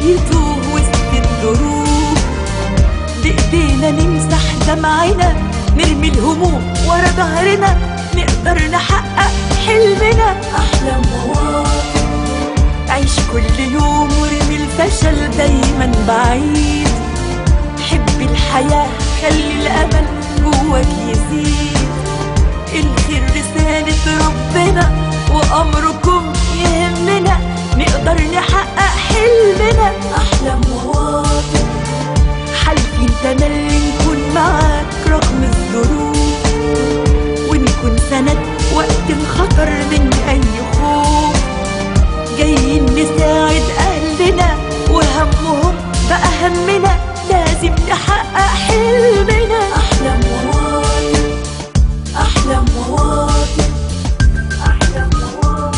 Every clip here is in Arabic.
يتوه وسط الدروب، بإيدينا نمسح دمعنا، نرمي الهموم ورا ظهرنا، نقدر نحقق حلمنا. أحلام مواطن، عيش كل يوم ورمي الفشل دايما بعيد، حب الحياة خلي الأمل جواك يزيد، الخير رسالة ربنا وأمركم يهمنا، نقدر نحقق حلمنا. أحلام مواطن، حالفين تملي نكون معاك رغم الظروف، ونكون سند وقت الخطر من أي خوف، جايين نساعد أهلنا وهمهم بقى همنا، لازم نحقق حلمنا. أحلام مواطن، أحلام مواطن، أحلام مواطن.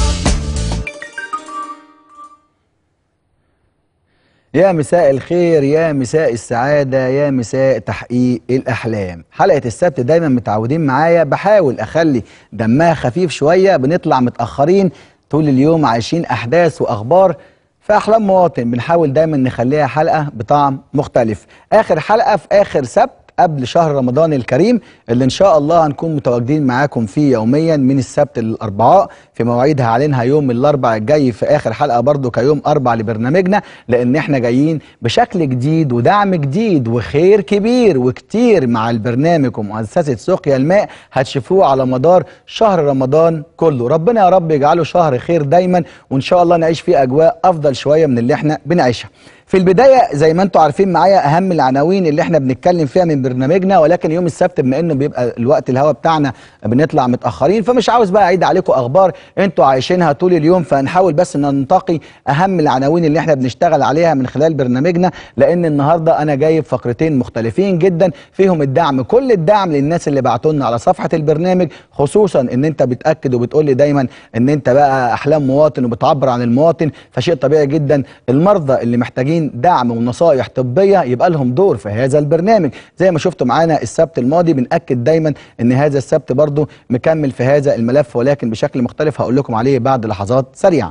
يا مساء الخير، يا مساء السعادة، يا مساء تحقيق الأحلام. حلقة السبت دايما متعودين معايا بحاول أخلي دمها خفيف شوية، بنطلع متأخرين طول اليوم عايشين أحداث وأخبار. في أحلام مواطن بنحاول دايما نخليها حلقة بطعم مختلف. آخر حلقة في آخر سبت قبل شهر رمضان الكريم اللي إن شاء الله هنكون متواجدين معاكم فيه يوميا من السبت للأربعاء، في مواعيد هعلنها يوم الأربعاء الجاي في آخر حلقة برضو كيوم أربع لبرنامجنا، لأن احنا جايين بشكل جديد ودعم جديد وخير كبير وكتير مع البرنامج ومؤسسة سقيا الماء هتشوفوه على مدار شهر رمضان كله. ربنا يا رب يجعله شهر خير دايما، وإن شاء الله نعيش فيه أجواء أفضل شوية من اللي احنا بنعيشها. في البداية زي ما انتم عارفين معايا أهم العناوين اللي احنا بنتكلم فيها من برنامجنا، ولكن يوم السبت بما انه بيبقى الوقت الهوا بتاعنا بنطلع متأخرين، فمش عاوز بقى أعيد عليكم أخبار انتوا عايشينها طول اليوم، فهنحاول بس ان ننتقي أهم العناوين اللي احنا بنشتغل عليها من خلال برنامجنا، لأن النهارده أنا جايب فقرتين مختلفين جدا فيهم الدعم، كل الدعم للناس اللي بعتوا لنا على صفحة البرنامج، خصوصا ان انت بتأكد وبتقول لي دايما ان انت بقى أحلام مواطن وبتعبر عن المواطن، فشيء طبيعي جدا المرضى اللي محتاجين دعم ونصائح طبية يبقى لهم دور في هذا البرنامج. زي ما شفتوا معانا السبت الماضي بنأكد دايما ان هذا السبت برضو مكمل في هذا الملف، ولكن بشكل مختلف هقول لكم عليه بعد لحظات سريعة.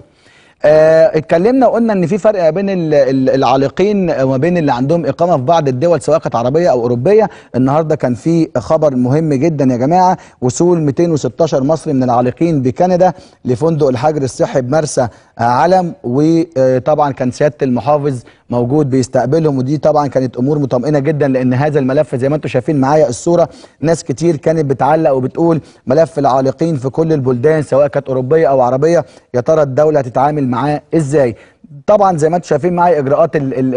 اتكلمنا وقلنا ان في فرق بين العالقين وما بين اللي عندهم اقامه في بعض الدول سواء كانت عربيه او اوروبيه. النهارده كان في خبر مهم جدا يا جماعه، وصول 216 مصري من العالقين بكندا لفندق الحجر الصحي بمرسى علم، وطبعا كان سياده المحافظ موجود بيستقبلهم، ودي طبعا كانت امور مطمئنه جدا، لان هذا الملف زي ما انتم شايفين معايا الصوره ناس كتير كانت بتعلق وبتقول ملف العالقين في كل البلدان سواء كانت اوروبيه او عربيه يا ترى الدوله هتتعامل معاه ازاي. طبعا زي ما انتم شايفين معايا اجراءات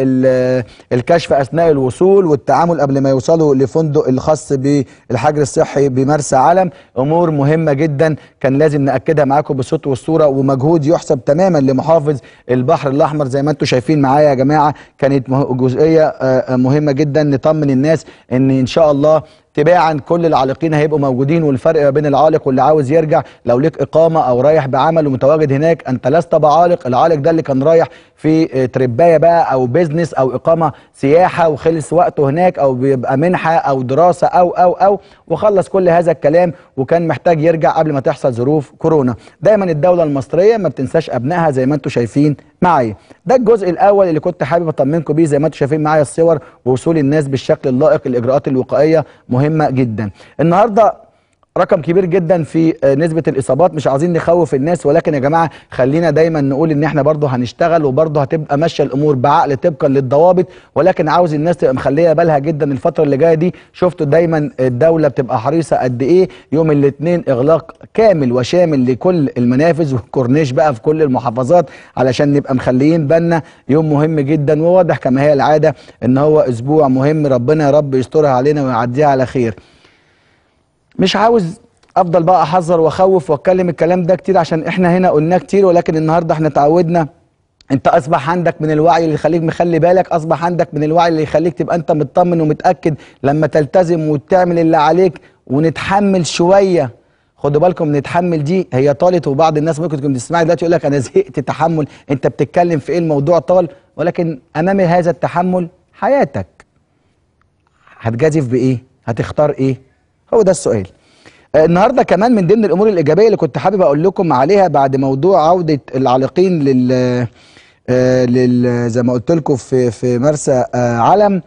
الكشف اثناء الوصول والتعامل قبل ما يوصلوا لفندق الخاص بالحجر الصحي بمرسى علم، امور مهمه جدا كان لازم ناكدها معاكم بالصوت والصوره، ومجهود يحسب تماما لمحافظ البحر الاحمر. زي ما انتم شايفين معايا يا جماعه كانت جزئيه مهمه جدا نطمن الناس ان شاء الله تباعا كل العالقين هيبقوا موجودين، والفرق ما بين العالق واللي عاوز يرجع لو ليك اقامه او رايح بعمل ومتواجد هناك انت لست بعالق، العالق ده اللي كان رايح في تربايه بقى او بيزنس او اقامه سياحه وخلص وقته هناك، او بيبقى منحه او دراسه او وخلص كل هذا الكلام وكان محتاج يرجع قبل ما تحصل ظروف كورونا. دايما الدوله المصريه ما بتنساش ابنائها زي ما انتم شايفين معايا. ده الجزء الاول اللي كنت حابب اطمنكم بيه، زي ما انتم شايفين معايا الصور ووصول الناس بالشكل اللائق، الاجراءات الوقائيه مهمه جدا. النهارده رقم كبير جدا في نسبة الإصابات، مش عايزين نخوف الناس، ولكن يا جماعة خلينا دايما نقول إن احنا برضه هنشتغل وبرضه هتبقى ماشية الأمور بعقل طبقا للضوابط، ولكن عاوز الناس تبقى مخلية بالها جدا الفترة اللي جاية دي. شفتوا دايما الدولة بتبقى حريصة قد إيه، يوم الاثنين إغلاق كامل وشامل لكل المنافذ والكورنيش بقى في كل المحافظات علشان نبقى مخليين بالنا. يوم مهم جدا وواضح كما هي العادة إن هو أسبوع مهم، ربنا يا رب يسترها علينا ويعديها على خير. مش عاوز افضل بقى احذر واخوف واتكلم الكلام ده كتير عشان احنا هنا قلناه كتير، ولكن النهارده احنا تعودنا. انت اصبح عندك من الوعي اللي يخليك مخلي بالك، اصبح عندك من الوعي اللي يخليك تبقى انت مطمن ومتاكد لما تلتزم وتعمل اللي عليك ونتحمل شويه. خدوا بالكم نتحمل دي هي طالت، وبعض الناس ممكن تكون بتسمعي دلوقتي يقول لك انا زهقت تحمل، انت بتتكلم في ايه الموضوع طال، ولكن امام هذا التحمل حياتك هتجازف بايه؟ هتختار ايه؟ هو ده السؤال. النهارده كمان من ضمن الامور الايجابيه اللي كنت حابب اقول لكم عليها بعد موضوع عوده العالقين زي ما قلت لكم في مرسى علم.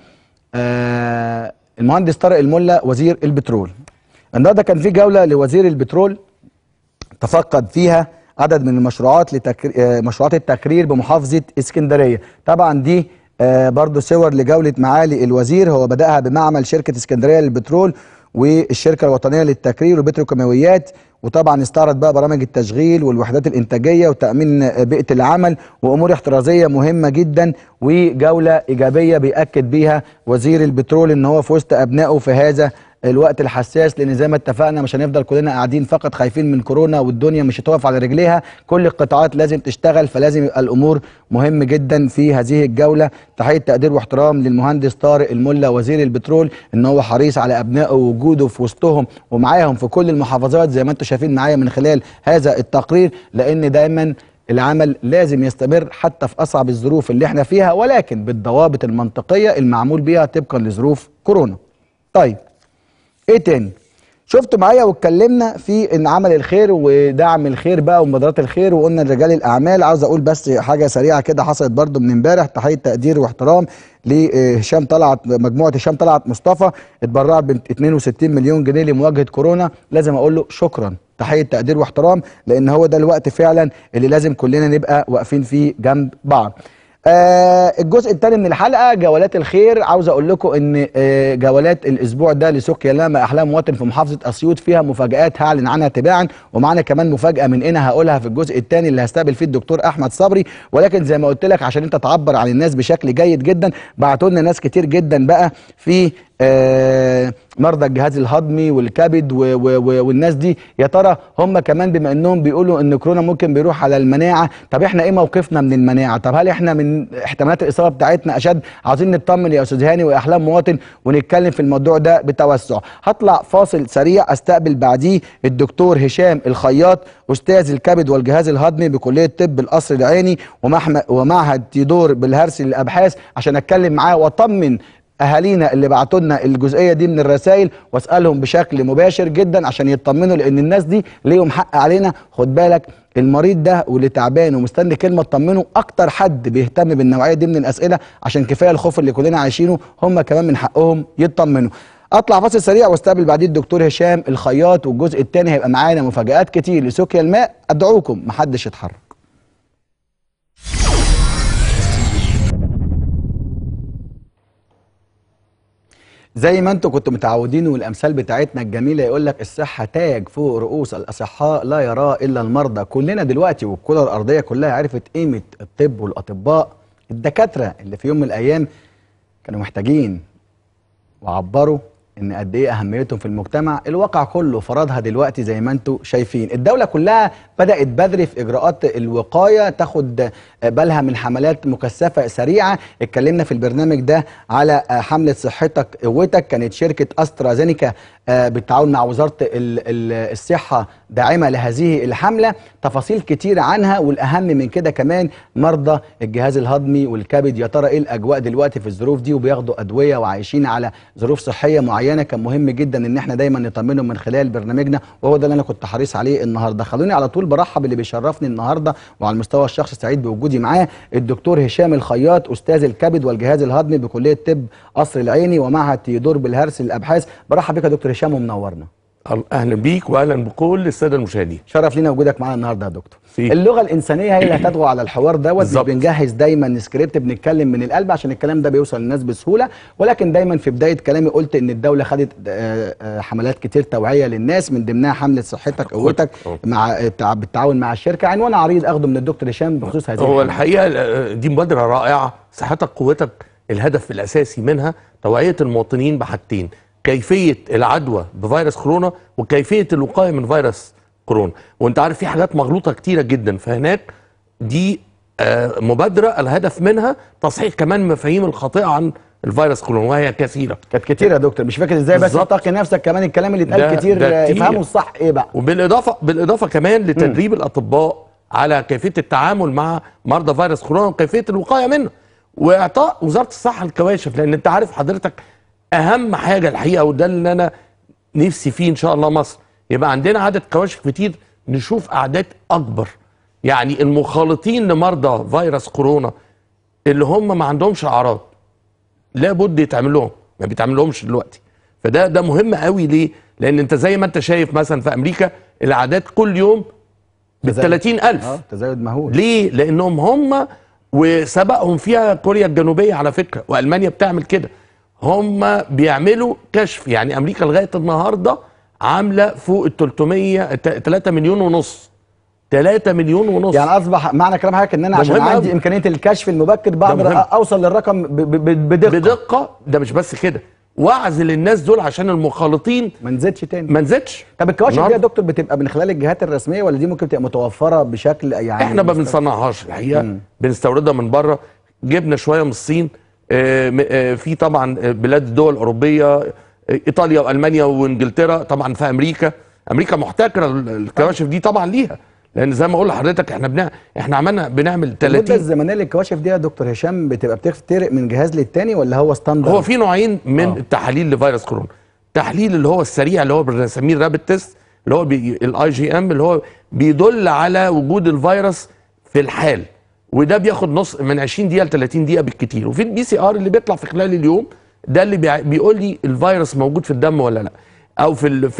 المهندس طارق الملا وزير البترول النهارده كان في جوله لوزير البترول تفقد فيها عدد من المشروعات مشروعات التكرير بمحافظه اسكندريه. طبعا دي برضو صور لجوله معالي الوزير. هو بداها بمعمل شركه اسكندريه للبترول والشركه الوطنيه للتكرير والبتروكيماويات، وطبعا استعرض بقى برامج التشغيل والوحدات الانتاجيه وتامين بيئه العمل وامور احترازيه مهمه جدا، وجوله ايجابيه بياكد بيها وزير البترول ان هو في وسط ابنائه في هذا الوقت الحساس، لان زي ما اتفقنا مش هنفضل كلنا قاعدين فقط خايفين من كورونا والدنيا مش هتقف على رجليها، كل القطاعات لازم تشتغل، فلازم يبقى الامور مهم جدا في هذه الجوله. تحيه تقدير واحترام للمهندس طارق الملا وزير البترول ان هو حريص على ابنائه ووجوده في وسطهم ومعاهم في كل المحافظات زي ما انتم شايفين معايا من خلال هذا التقرير، لان دايما العمل لازم يستمر حتى في اصعب الظروف اللي احنا فيها، ولكن بالضوابط المنطقيه المعمول بيها طبقا لظروف كورونا. طيب ايه تاني؟ شفتوا معايا واتكلمنا في ان عمل الخير ودعم الخير بقى ومبادرات الخير، وقلنا لرجال الاعمال. عاوز اقول بس حاجه سريعه كده حصلت برضو من امبارح، تحيه تقدير واحترام لهشام طلعت، مجموعه هشام طلعت مصطفى اتبرعت ب 62 مليون جنيه لمواجهه كورونا. لازم اقول له شكرا، تحيه تقدير واحترام، لان هو ده الوقت فعلا اللي لازم كلنا نبقى واقفين فيه جنب بعض. الجزء الثاني من الحلقه جولات الخير. عاوز اقول لكم ان جولات الاسبوع ده لسقيا لما احلام مواطن في محافظه اسيوط فيها مفاجات هعلن عنها تباعا، ومعانا كمان مفاجاه من هنا هقولها في الجزء الثاني اللي هستقبل فيه الدكتور احمد صبري. ولكن زي ما قلت لك عشان انت تعبر عن الناس بشكل جيد جدا، بعتوا لنا ناس كتير جدا بقى في مرضى الجهاز الهضمي والكبد والناس دي، يا ترى هم كمان بما انهم بيقولوا ان كورونا ممكن بيروح على المناعه، طب احنا ايه موقفنا من المناعه؟ طب هل احنا من احتمالات الاصابه بتاعتنا اشد؟ عاوزين نطمن يا استاذ هاني واحلام مواطن ونتكلم في الموضوع ده بتوسع. هطلع فاصل سريع استقبل بعديه الدكتور هشام الخياط استاذ الكبد والجهاز الهضمي بكليه طب القصر العيني ومعهد تيودور بالهرسي للابحاث، عشان اتكلم معاه واطمن اهالينا اللي بعتوا لنا الجزئيه دي من الرسائل، واسالهم بشكل مباشر جدا عشان يطمنوا، لان الناس دي ليهم حق علينا. خد بالك المريض ده واللي تعبان ومستني كلمه تطمنه اكتر حد بيهتم بالنوعيه دي من الاسئله، عشان كفايه الخوف اللي كلنا عايشينه، هم كمان من حقهم يطمنوا. اطلع فاصل سريع واستقبل بعدين الدكتور هشام الخياط، والجزء الثاني هيبقى معانا مفاجآت كتير لسقيا الماء. ادعوكم محدش يتحرك. زي ما انتم كنتوا متعودين والامثال بتاعتنا الجميله يقول لك الصحه تاج فوق رؤوس الاصحاء لا يراه الا المرضى. كلنا دلوقتي والكره الارضيه كلها عرفت قيمه الطب والاطباء، الدكاتره اللي في يوم من الايام كانوا محتاجين وعبروا ان قد ايه اهميتهم في المجتمع. الواقع كله فرضها دلوقتي زي ما انتم شايفين. الدوله كلها بدات بدري في اجراءات الوقايه، تاخد بالها من حملات مكثفه سريعه. اتكلمنا في البرنامج ده على حمله صحتك قوتك، كانت شركه استرازينيكا بالتعاون مع وزاره الصحه داعمه لهذه الحمله. تفاصيل كتير عنها، والاهم من كده كمان مرضى الجهاز الهضمي والكبد، يا ترى ايه الاجواء دلوقتي في الظروف دي وبياخدوا ادويه وعايشين على ظروف صحيه معينه. كان مهم جدا ان احنا دايما نطمنهم من خلال برنامجنا، وهو ده اللي انا كنت حريص عليه النهارده. خلوني على طول برحب اللي بيشرفني النهارده وعلى المستوى الشخصي سعيد بوجودي معاه الدكتور هشام الخياط استاذ الكبد والجهاز الهضمي بكليه طب قصر العيني ومعهد تيودور بالهرسي للابحاث. برحب بك يا دكتور هشام ومنورنا. اهلا بيك واهلا بكل الساده المشاهدين. شرف لينا وجودك معانا النهارده يا دكتور. اللغه الانسانيه هي اللي هتطغى على الحوار دوت. مش بنجهز دايما سكريبت بنتكلم من القلب عشان الكلام ده بيوصل للناس بسهوله، ولكن دايما في بدايه كلامي قلت ان الدوله خدت حملات كتير توعيه للناس، من ضمنها حمله صحتك قوتك مع بالتعاون مع الشركه. عنوان عريض اخده من الدكتور هشام بخصوص هذه هو الحقيقه دي مبادره رائعه. صحتك قوتك الهدف الاساسي منها توعيه المواطنين بحاجتين: كيفيه العدوى بفيروس كورونا وكيفيه الوقايه من فيروس كورونا. وانت عارف في حاجات مغلوطه كتيره جدا، فهناك دي مبادره الهدف منها تصحيح كمان مفاهيم الخاطئه عن الفيروس كورونا، وهي كثيره. كانت كتيره يا دكتور، مش فاكر ازاي بس تقي نفسك كمان الكلام اللي اتقال كتير افهموا الصح ايه بقى. وبالاضافه كمان لتدريب الاطباء على كيفيه التعامل مع مرضى فيروس كورونا وكيفيه الوقايه منه، واعطاء وزاره الصحه الكواشف. لان انت عارف حضرتك اهم حاجه الحقيقه، وده اللي انا نفسي فيه ان شاء الله مصر يبقى عندنا عدد كواشف كتير، نشوف اعداد اكبر يعني المخالطين لمرضى فيروس كورونا اللي هم ما عندهمش اعراض لابد يتعمل لهم، ما بيتعمل لهمش دلوقتي. فده مهم قوي. ليه؟ لان انت زي ما انت شايف مثلا في امريكا الاعداد كل يوم ب 30,000. تزايد مهول. ليه؟ لانهم هم وسبقهم فيها كوريا الجنوبيه على فكره، والمانيا بتعمل كده. هم بيعملوا كشف، يعني امريكا لغايه النهارده عامله فوق ال 3 مليون ونص. 3 مليون ونص. يعني اصبح معنى كلام حضرتك ان انا عشان عندي أوي. امكانيه الكشف المبكر بقدر اوصل للرقم بدقه. ده مش بس كده، واعزل الناس دول عشان المخالطين ما نزيدش تاني. ما نزيدش. طب الكواشف دي يا دكتور بتبقى من خلال الجهات الرسميه ولا دي ممكن تبقى متوفره بشكل يعني؟ احنا ما بنصنعهاش الحقيقه، بنستوردها من بره. جبنا شويه من الصين، في طبعا بلاد الدول الاوروبيه، ايطاليا والمانيا وانجلترا، طبعا في امريكا محتكره الكواشف دي طبعا ليها، لان زي ما اقول لحضرتك احنا بنعمل 30. المده الزمنيه للكواشف دي يا دكتور هشام بتبقى بتفترق من جهاز للتاني ولا هو ستاندرد؟ هو في نوعين من التحاليل لفيروس كورونا. تحليل اللي هو السريع اللي هو بنسميه الرابid تيست، اللي هو IgM، اللي هو بيدل على وجود الفيروس في الحال، وده بياخد نص من 20 دقيقه ل 30 دقيقه بالكتير. وفي الPCR اللي بيطلع في خلال اليوم، ده اللي بيقول لي الفيروس موجود في الدم ولا لا، او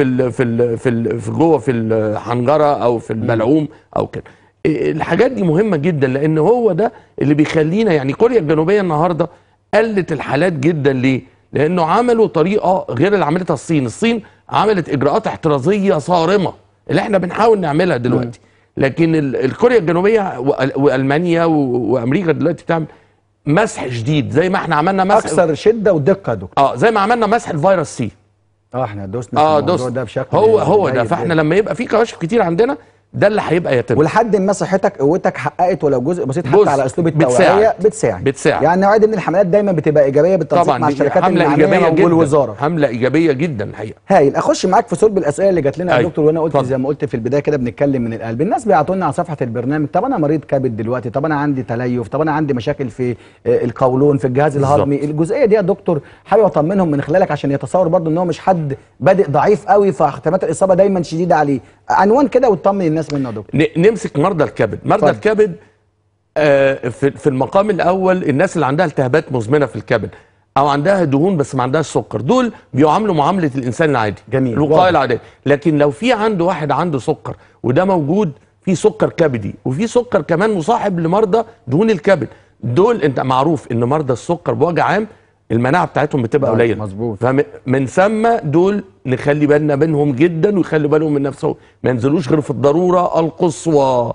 في جوه في الحنجره او في البلعوم او كده. الحاجات دي مهمه جدا، لان هو ده اللي بيخلينا، يعني كوريا الجنوبيه النهارده قلت الحالات جدا. ليه؟ لانه عملوا طريقه غير اللي عملتها الصين عملت اجراءات احترازيه صارمه اللي احنا بنحاول نعملها دلوقتي. لكن الكوريا الجنوبيه والمانيا وامريكا دلوقتي بتعمل مسح شديد، زي ما احنا عملنا مسح اكثر شده ودقه يا دكتور. زي ما عملنا مسح الفيروس سي. احنا دوسنا في الموضوع ده بشكل هو ده. فاحنا لما يبقى في كواشف كتير عندنا، ده اللي هيبقى يتم. ولحد ما صحتك قوتك حققت ولو جزء بسيط حتى على اسلوب التوعيه بتساعد. يعني نوعيه من الحملات دايما بتبقى ايجابيه بالتنسيق مع الشركات المعنيه والوزاره. حمله ايجابيه جدا الحقيقه. هايل. اخش معاك في صلب الاسئله اللي جات لنا يا دكتور، وانا قلت زي ما قلت في البدايه كده بنتكلم من القلب. الناس بيعطونا على صفحه البرنامج، طب انا مريض كبد دلوقتي، طب انا عندي تليف، طب انا عندي مشاكل في القولون، في الجهاز الهضمي. الجزئيه دي يا دكتور حابب اطمنهم من خلالك عشان يتصور برضو ان هو مش حد بادئ ضعيف قوي فاحتمالات الاصابه دايما شديده عليه. عنوان كده وتطمن الناس منه يا دكتور. نمسك مرضى الكبد. مرضى الكبد في المقام الاول الناس اللي عندها التهابات مزمنه في الكبد او عندها دهون بس ما عندهاش سكر، دول بيعاملوا معامله الانسان العادي. جميل. الوقايه العاديه. لكن لو في عنده واحد عنده سكر، وده موجود في سكر كبدي وفي سكر كمان مصاحب لمرضى دهون الكبد، دول انت معروف ان مرضى السكر بوجه عام المناعه بتاعتهم بتبقى قليله. مظبوط. فمن ثم دول نخلي بالنا منهم جدا، ويخلي بالهم من نفسهم، ما ينزلوش غير في الضروره القصوى.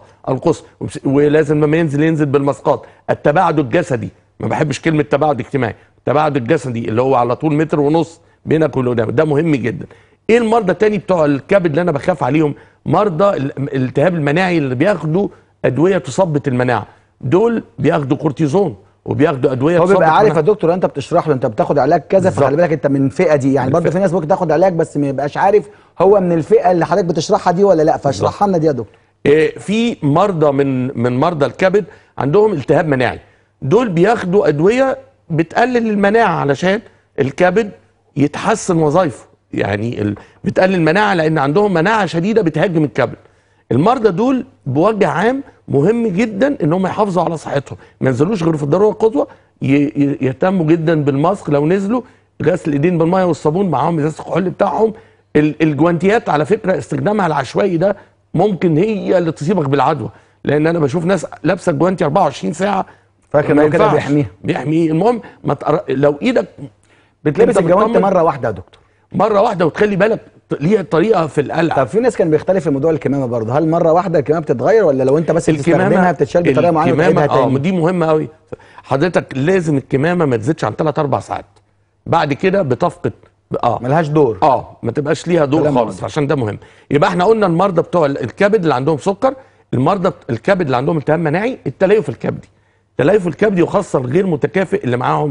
ولازم لما ينزل بالمسقط. التباعد الجسدي، ما بحبش كلمه تباعد اجتماعي، التباعد الجسدي اللي هو على طول 1.5 متر بينك واللي قدامك، ده مهم جدا. ايه المرضى التاني بتوع الكبد اللي انا بخاف عليهم؟ مرضى الالتهاب المناعي اللي بياخدوا ادويه تثبط المناعه، دول بياخدوا كورتيزون وبياخدوا ادويه. هو بيبقى عارف يا دكتور انت بتشرح له انت بتاخد علاج كذا، فخلي بالك انت من الفئه دي. يعني برضه في ناس ممكن تاخد علاج بس ما يبقاش عارف هو من الفئه اللي حضرتك بتشرحها دي ولا لا، فاشرحها لنا دي يا دكتور. في مرضى من مرضى الكبد عندهم التهاب مناعي، دول بياخدوا ادويه بتقلل المناعه علشان الكبد يتحسن وظائفه. يعني بتقلل المناعه لان عندهم مناعه شديده بتهاجم الكبد. المرضى دول بوجه عام مهم جدا ان هم يحافظوا على صحتهم، ما ينزلوش غير في الضروره القصوى، يهتموا جدا بالماسك لو نزلوا، غسل الايدين بالميه والصابون، معاهم ازازه الكحول بتاعهم. الجوانتيات على فكره استخدامها العشوائي ده ممكن هي اللي تصيبك بالعدوى، لان انا بشوف ناس لابسه الجوانتي 24 ساعه فاكر كده بيحميه. المهم لو ايدك بتلبس الجوانتي مره واحده يا دكتور، مره واحده، وتخلي بالك ليها طريقه في القلع. طب في ناس كان بيختلف في موضوع الكمامه برضه، هل مره واحده الكمامه بتتغير ولا لو انت بس بتستخدمها بتتشال بطريقه معينه وتعيدها تاني؟ دي مهمه قوي. حضرتك لازم الكمامه ما تزيدش عن 3-4 ساعات، بعد كده بتفقد ملهاش دور. ما تبقاش ليها دور خالص، عشان ده مهم. يبقى احنا قلنا المرضى بتوع الكبد اللي عندهم سكر، المرضى الكبد اللي عندهم التهاب مناعي، التليف الكبدي وخاصه الغير متكافئ اللي معاهم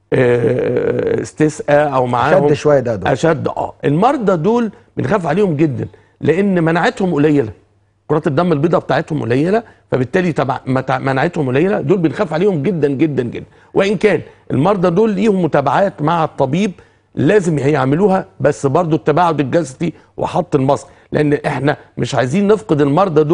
استسقاء او معاهم اشد شويه ده اشد. المرضى دول بنخاف عليهم جدا لان مناعتهم قليله، كرات الدم البيضاء بتاعتهم قليله، فبالتالي مناعتهم قليله. دول بنخاف عليهم جدا جدا جدا. وان كان المرضى دول ليهم متابعات مع الطبيب لازم هيعملوها، بس برضو التباعد الجسدي وحط الماسك، لان احنا مش عايزين نفقد المرضى دول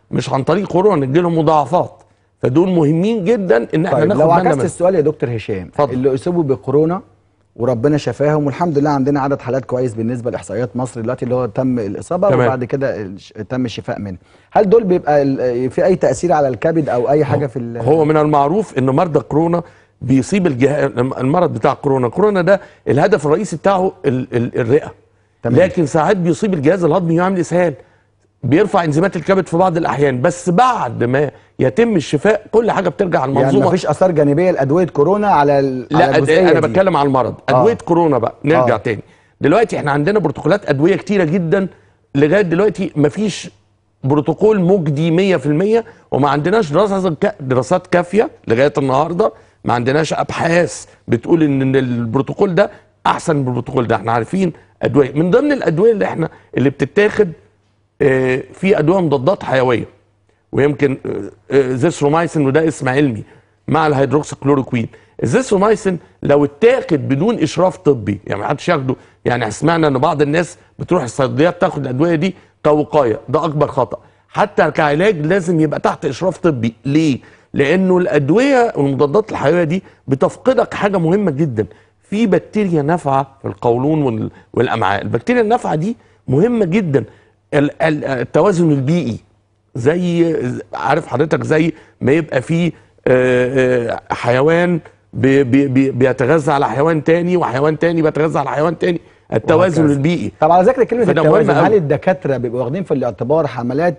مش عن طريق كورونا ندي لهم مضاعفات. فدول مهمين جدا ان احنا ناخد لو بالنا عكست منهم. السؤال يا دكتور هشام، اتفضل. اللي اصيبوا بكورونا وربنا شفاهم والحمد لله عندنا عدد حالات كويس بالنسبه لاحصائيات مصر دلوقتي اللي هو تم الاصابه تمام. وبعد كده تم الشفاء منه، هل دول بيبقى في اي تاثير على الكبد او اي حاجه في هو من المعروف ان مرضى كورونا بيصيب المرض بتاع كورونا ده الهدف الرئيسي بتاعه الرئه. تمام. لكن ساعات بيصيب الجهاز الهضمي ويعمل اسهال، بيرفع انزيمات الكبد في بعض الاحيان، بس بعد ما يتم الشفاء كل حاجه بترجع على المنظومه. يعني مفيش اثار جانبيه لادويه كورونا على لا، الجزئية انا دي. بتكلم على المرض. ادويه كورونا بقى نرجع تاني. دلوقتي احنا عندنا بروتوكولات ادويه كتيره جدا، لغايه دلوقتي مفيش بروتوكول مجدي 100%، وما عندناش دراسات كافيه لغايه النهارده. ما عندناش ابحاث بتقول ان البروتوكول ده احسن من البروتوكول ده. احنا عارفين ادويه من ضمن الادويه اللي بتتاخد في ادويه مضادات حيويه، ويمكن زيثرومايسين، وده اسم علمي، مع الهيدروكسيكلوروكوين. الزيثرومايسين لو اتاخد بدون اشراف طبي، يعني ما حدش ياخده، يعني سمعنا ان بعض الناس بتروح الصيدليات تاخد الادويه دي كوقايه، ده اكبر خطا. حتى كعلاج لازم يبقى تحت اشراف طبي. ليه؟ لانه الادويه والمضادات الحيويه دي بتفقدك حاجه مهمه جدا، في بكتيريا نافعه في القولون والامعاء. البكتيريا النافعه دي مهمه جدا. التوازن البيئي، زي عارف حضرتك، زي ما يبقى فيه حيوان بيتغذى على حيوان تاني، وحيوان تاني بيتغذى على حيوان تاني، التوازن البيئي. طب على ذكر كلمه التوازن، هل الدكاتره بيبقوا واخدين في الاعتبار حملات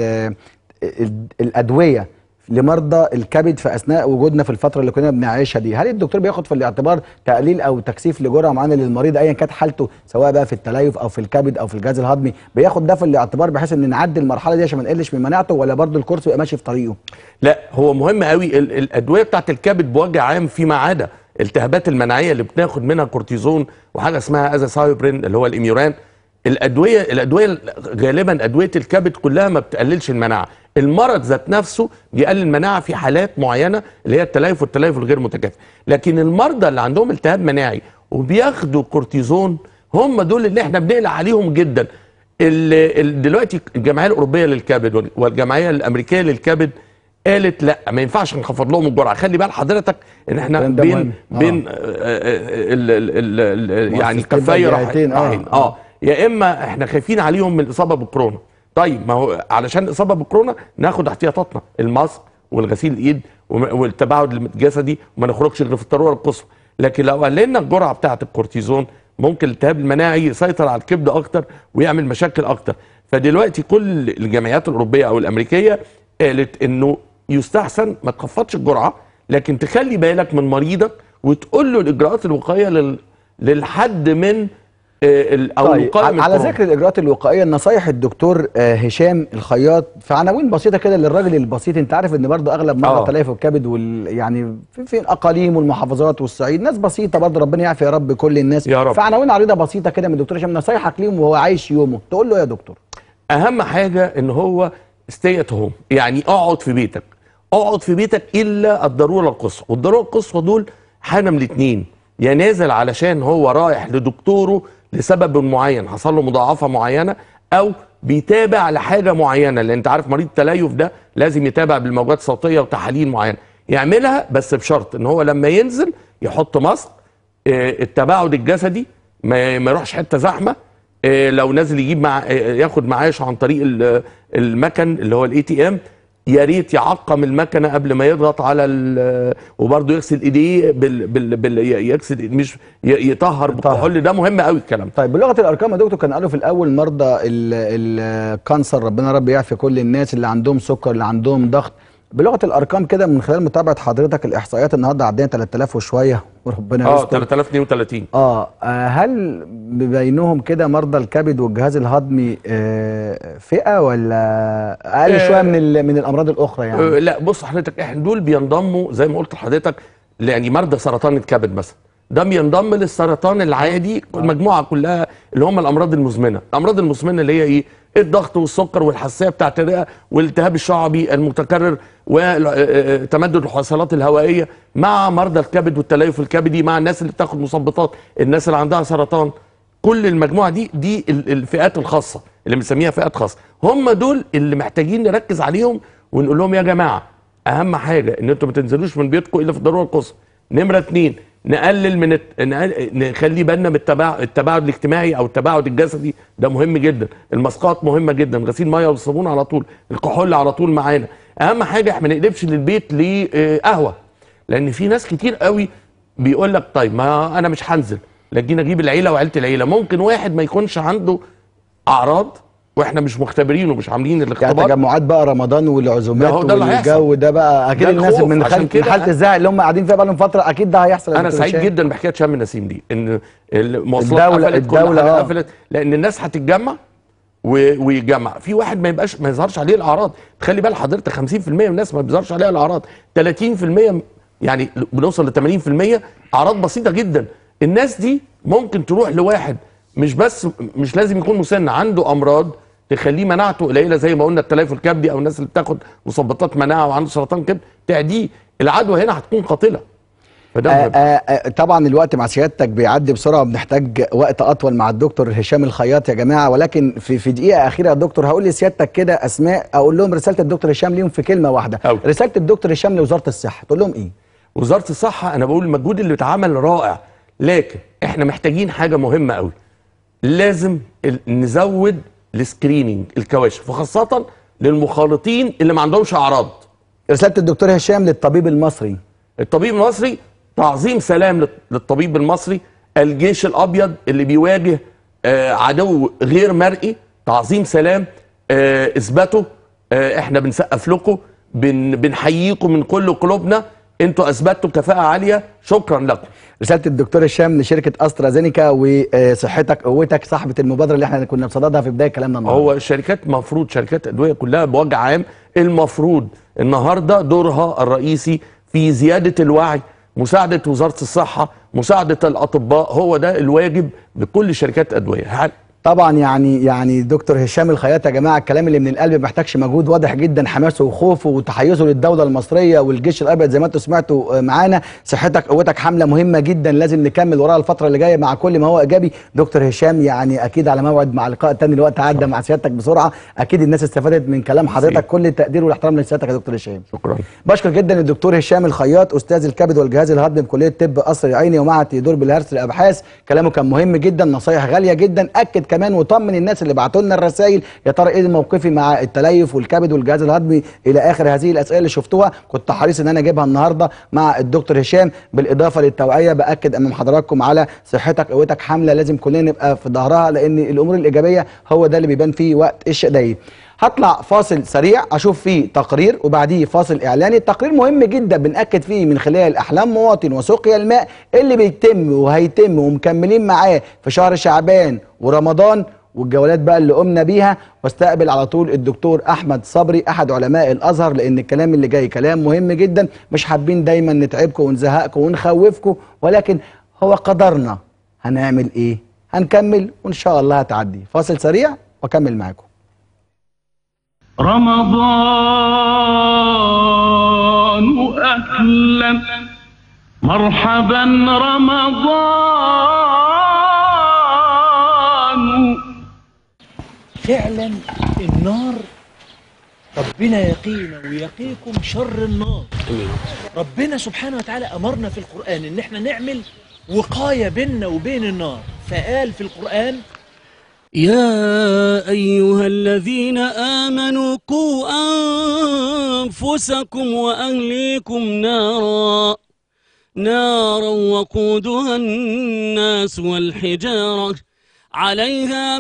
الادويه لمرضى الكبد في اثناء وجودنا في الفتره اللي كنا بنعيشها دي؟ هل الدكتور بياخد في الاعتبار تقليل او تكثيف لجرعه معينه للمريض ايا كانت حالته، سواء بقى في التليف او في الكبد او في الجهاز الهضمي، بياخد ده في الاعتبار بحيث ان نعدي المرحله دي عشان ما نقلش من مناعته، ولا برضه الكورس بيبقى ماشي في طريقه؟ لا، هو مهم قوي. الادويه بتاعت الكبد بوجه عام فيما عدا الالتهابات المناعيه اللي بناخد منها كورتيزون وحاجه اسمها ازاثايوبرين اللي هو الاميوران. الادويه غالبا ادويه الكبد كلها ما بتقللش المناعه. المرض ذات نفسه بيقلل المناعه في حالات معينه اللي هي التليف والتليف الغير متكافئ. لكن المرضى اللي عندهم التهاب مناعي وبياخدوا كورتيزون هم دول اللي احنا بنقلق عليهم جدا. دلوقتي الجمعيه الاوروبيه للكبد والجمعيه الامريكيه للكبد قالت لا، ما ينفعش نخفض لهم الجرعه. خلي بال حضرتك ان احنا بين يعني كفايه راحتين. يا اما احنا خايفين عليهم من الاصابه بالكورونا. طيب، ما هو علشان الاصابه بالكورونا ناخد احتياطاتنا، الماسك والغسيل الايد والتباعد الجسدي، وما نخرجش غير في الضروره القصوى. لكن لو قللنا الجرعه بتاعه الكورتيزون ممكن الالتهاب المناعي يسيطر على الكبد اكتر ويعمل مشاكل اكتر. فدلوقتي كل الجمعيات الاوروبيه او الامريكيه قالت انه يستحسن ما تخفضش الجرعه، لكن تخلي بالك من مريضك وتقول له الاجراءات الوقائيه للحد من طيب، على ذكر الاجراءات الوقائيه، نصايح الدكتور هشام الخياط في عناوين بسيطه كده للراجل البسيط. انت عارف ان برضه اغلب مرضى تليف الكبد يعني في الاقاليم والمحافظات والصعيد ناس بسيطه، برضه ربنا يعافي يا رب كل الناس. يا رب. في عناوين عريضه بسيطه كده من الدكتور هشام، نصايحك ليهم وهو عايش يومه تقول له يا دكتور؟ اهم حاجه ان هو ستي ات هوم، يعني اقعد في بيتك. اقعد في بيتك الا الضروره القصوى، والضروره القصوى دول حاجه من الاثنين: يا نازل علشان هو رايح لدكتوره لسبب معين حصل له مضاعفه معينه، او بيتابع لحاجه معينه، لان انت عارف مريض التليف ده لازم يتابع بالموجات الصوتيه وتحاليل معينه يعملها، بس بشرط ان هو لما ينزل يحط ماسك، التباعد الجسدي، ما يروحش حته زحمه، لو نازل يجيب ياخد معاش عن طريق المكن اللي هو الاي تي ام، يا ريت يعقم المكنه قبل ما يضغط على وبرضه يغسل ايديه يغسل مش يطهر بالكحول. ده مهم قوي الكلام. طيب، بلغه الارقام يا دكتور، كان قالوا في الاول مرضى الكانسر، ربنا رب يعفي كل الناس اللي عندهم سكر اللي عندهم ضغط. بلغه الارقام كده من خلال متابعه حضرتك الاحصائيات النهارده عدينا 3000 وشويه وربنا يستر. 3032. هل بينهم كده مرضى الكبد والجهاز الهضمي فئه ولا اقل شويه من الامراض الاخرى يعني؟ لا، بص حضرتك، احنا دول بينضموا زي ما قلت لحضرتك، يعني مرضى سرطان الكبد مثلا ده بينضم للسرطان العادي، المجموعه كلها اللي هم الامراض المزمنه. الامراض المزمنه اللي هي ايه؟ الضغط والسكر والحساسيه بتاعت الرئه والالتهاب الشعبي المتكرر وتمدد الحصيلات الهوائيه، مع مرضى الكبد والتليف الكبدي، مع الناس اللي بتاخد مثبطات، الناس اللي عندها سرطان. كل المجموعه دي الفئات الخاصه اللي بنسميها فئات خاصه. هم دول اللي محتاجين نركز عليهم ونقول لهم يا جماعه اهم حاجه ان انتم ما تنزلوش من بيوتكم الا في الضروره القصوى. نمره 2 نقلل من نخلي بالنا من التباعد الاجتماعي او التباعد الجسدي، ده مهم جدا. الماسكات مهمه جدا، غسيل ميه والصابون على طول، الكحول على طول معانا. اهم حاجه احنا ما نقلبش للبيت لقهوه، لان في ناس كتير قوي بيقول لك طيب ما انا مش هنزل لكن اجيب العيله وعيله العيله. ممكن واحد ما يكونش عنده اعراض واحنا مش مختبرين ومش عاملين الاختبار، يعني تجمعات بقى رمضان والعزومات والجو ده بقى اكيد الناس من حاله الزهق اللي هم قاعدين فيها بقى لهم فتره اكيد ده هيحصل. انا سعيد جدا بحكايه شم النسيم دي، ان المواصلات الدولة قفلت لان الناس هتتجمع ويجمع. في واحد ما يظهرش عليه الاعراض، تخلي بال حضرتك 50% من الناس ما بيظهرش عليها الاعراض، 30% يعني بنوصل ل 80% اعراض بسيطه جدا. الناس دي ممكن تروح لواحد مش لازم يكون مسن، عنده امراض تخليه مناعته قليله زي ما قلنا التليف الكبدي او الناس اللي بتاخد مثبطات مناعه وعنده سرطان كبد، تعديه العدوى هنا هتكون قاتله. طبعا الوقت مع سيادتك بيعدي بسرعه وبنحتاج وقت اطول مع الدكتور هشام الخياط يا جماعه، ولكن في دقيقه اخيره يا دكتور هقول لسيادتك كده اسماء اقول لهم رساله الدكتور هشام ليهم في كلمه واحده. رساله الدكتور هشام لوزاره الصحه تقول لهم ايه؟ وزاره الصحه انا بقول المجهود اللي اتعمل رائع، لكن احنا محتاجين حاجه مهمه قوي، لازم نزود السكريننج الكواشف وخاصه للمخالطين اللي ما عندهمش اعراض. رساله الدكتور هشام للطبيب المصري. الطبيب المصري تعظيم سلام للطبيب المصري، الجيش الابيض اللي بيواجه عدو غير مرئي، تعظيم سلام، اثبتوا، احنا بنسقف لكم، بنحييكم من كل قلوبنا، انتوا اثبتوا كفاءه عاليه، شكرا لكم. رساله الدكتور هشام لشركه استرازينيكا وصحتك قوتك صاحبه المبادره اللي احنا كنا بصددها في بدايه كلامنا النهارده. هو الشركات مفروض شركات ادويه كلها بوجه عام المفروض النهارده دورها الرئيسي في زياده الوعي، مساعده وزاره الصحه، مساعده الاطباء، هو ده الواجب لكل شركات ادويه. طبعا يعني دكتور هشام الخياط يا جماعه الكلام اللي من القلب ما محتاجش مجهود، واضح جدا حماسه وخوفه وتحيزه للدوله المصريه والجيش الابيض زي ما انتم سمعتوا معانا. صحتك قوتك حمله مهمه جدا لازم نكمل وراها الفتره اللي جايه مع كل ما هو ايجابي. دكتور هشام يعني اكيد على موعد مع لقاء تاني، الوقت عدى مع سيادتك بسرعه، اكيد الناس استفادت من كلام حضرتك، كل التقدير والاحترام لسيادتك يا دكتور هشام. شكرا. بشكر جدا الدكتور هشام الخياط استاذ الكبد والجهاز الهضمي بكليه طب قصر العيني ومعهد تيودور بالهرس للابحاث، كلامه كان مهم جدا، نصايح غاليه جدا، اكد كمان وطمن الناس اللي بعتوا لنا الرسائل يا ترى ايه موقفي مع التليف والكبد والجهاز الهضمي الى اخر هذه الاسئله اللي شفتوها، كنت حريص ان انا اجيبها النهارده مع الدكتور هشام، بالاضافه للتوعيه باكد امام حضراتكم على صحتك قوتك حمله لازم كلنا نبقى في ظهرها، لان الامور الايجابيه هو ده اللي بيبان فيه وقت الشدايد. هطلع فاصل سريع اشوف فيه تقرير وبعديه فاصل اعلاني، التقرير مهم جدا بنأكد فيه من خلال احلام مواطن وسقيا الماء اللي بيتم وهيتم ومكملين معاه في شهر شعبان ورمضان والجولات بقى اللي قمنا بيها، واستقبل على طول الدكتور احمد صبري احد علماء الازهر، لان الكلام اللي جاي كلام مهم جدا، مش حابين دايما نتعبكم ونزهقكم ونخوفكم، ولكن هو قدرنا، هنعمل ايه؟ هنكمل وان شاء الله هتعدي. فاصل سريع واكمل معاكم. رمضان أهلا مرحبا رمضان. فعلا النار ربنا يقينا ويقيكم شر النار. ربنا سبحانه وتعالى أمرنا في القرآن إن احنا نعمل وقاية بيننا وبين النار، فقال في القرآن يا أيها الذين آمنوا قوا أنفسكم وأهليكم نارا وقودها الناس والحجارة عليها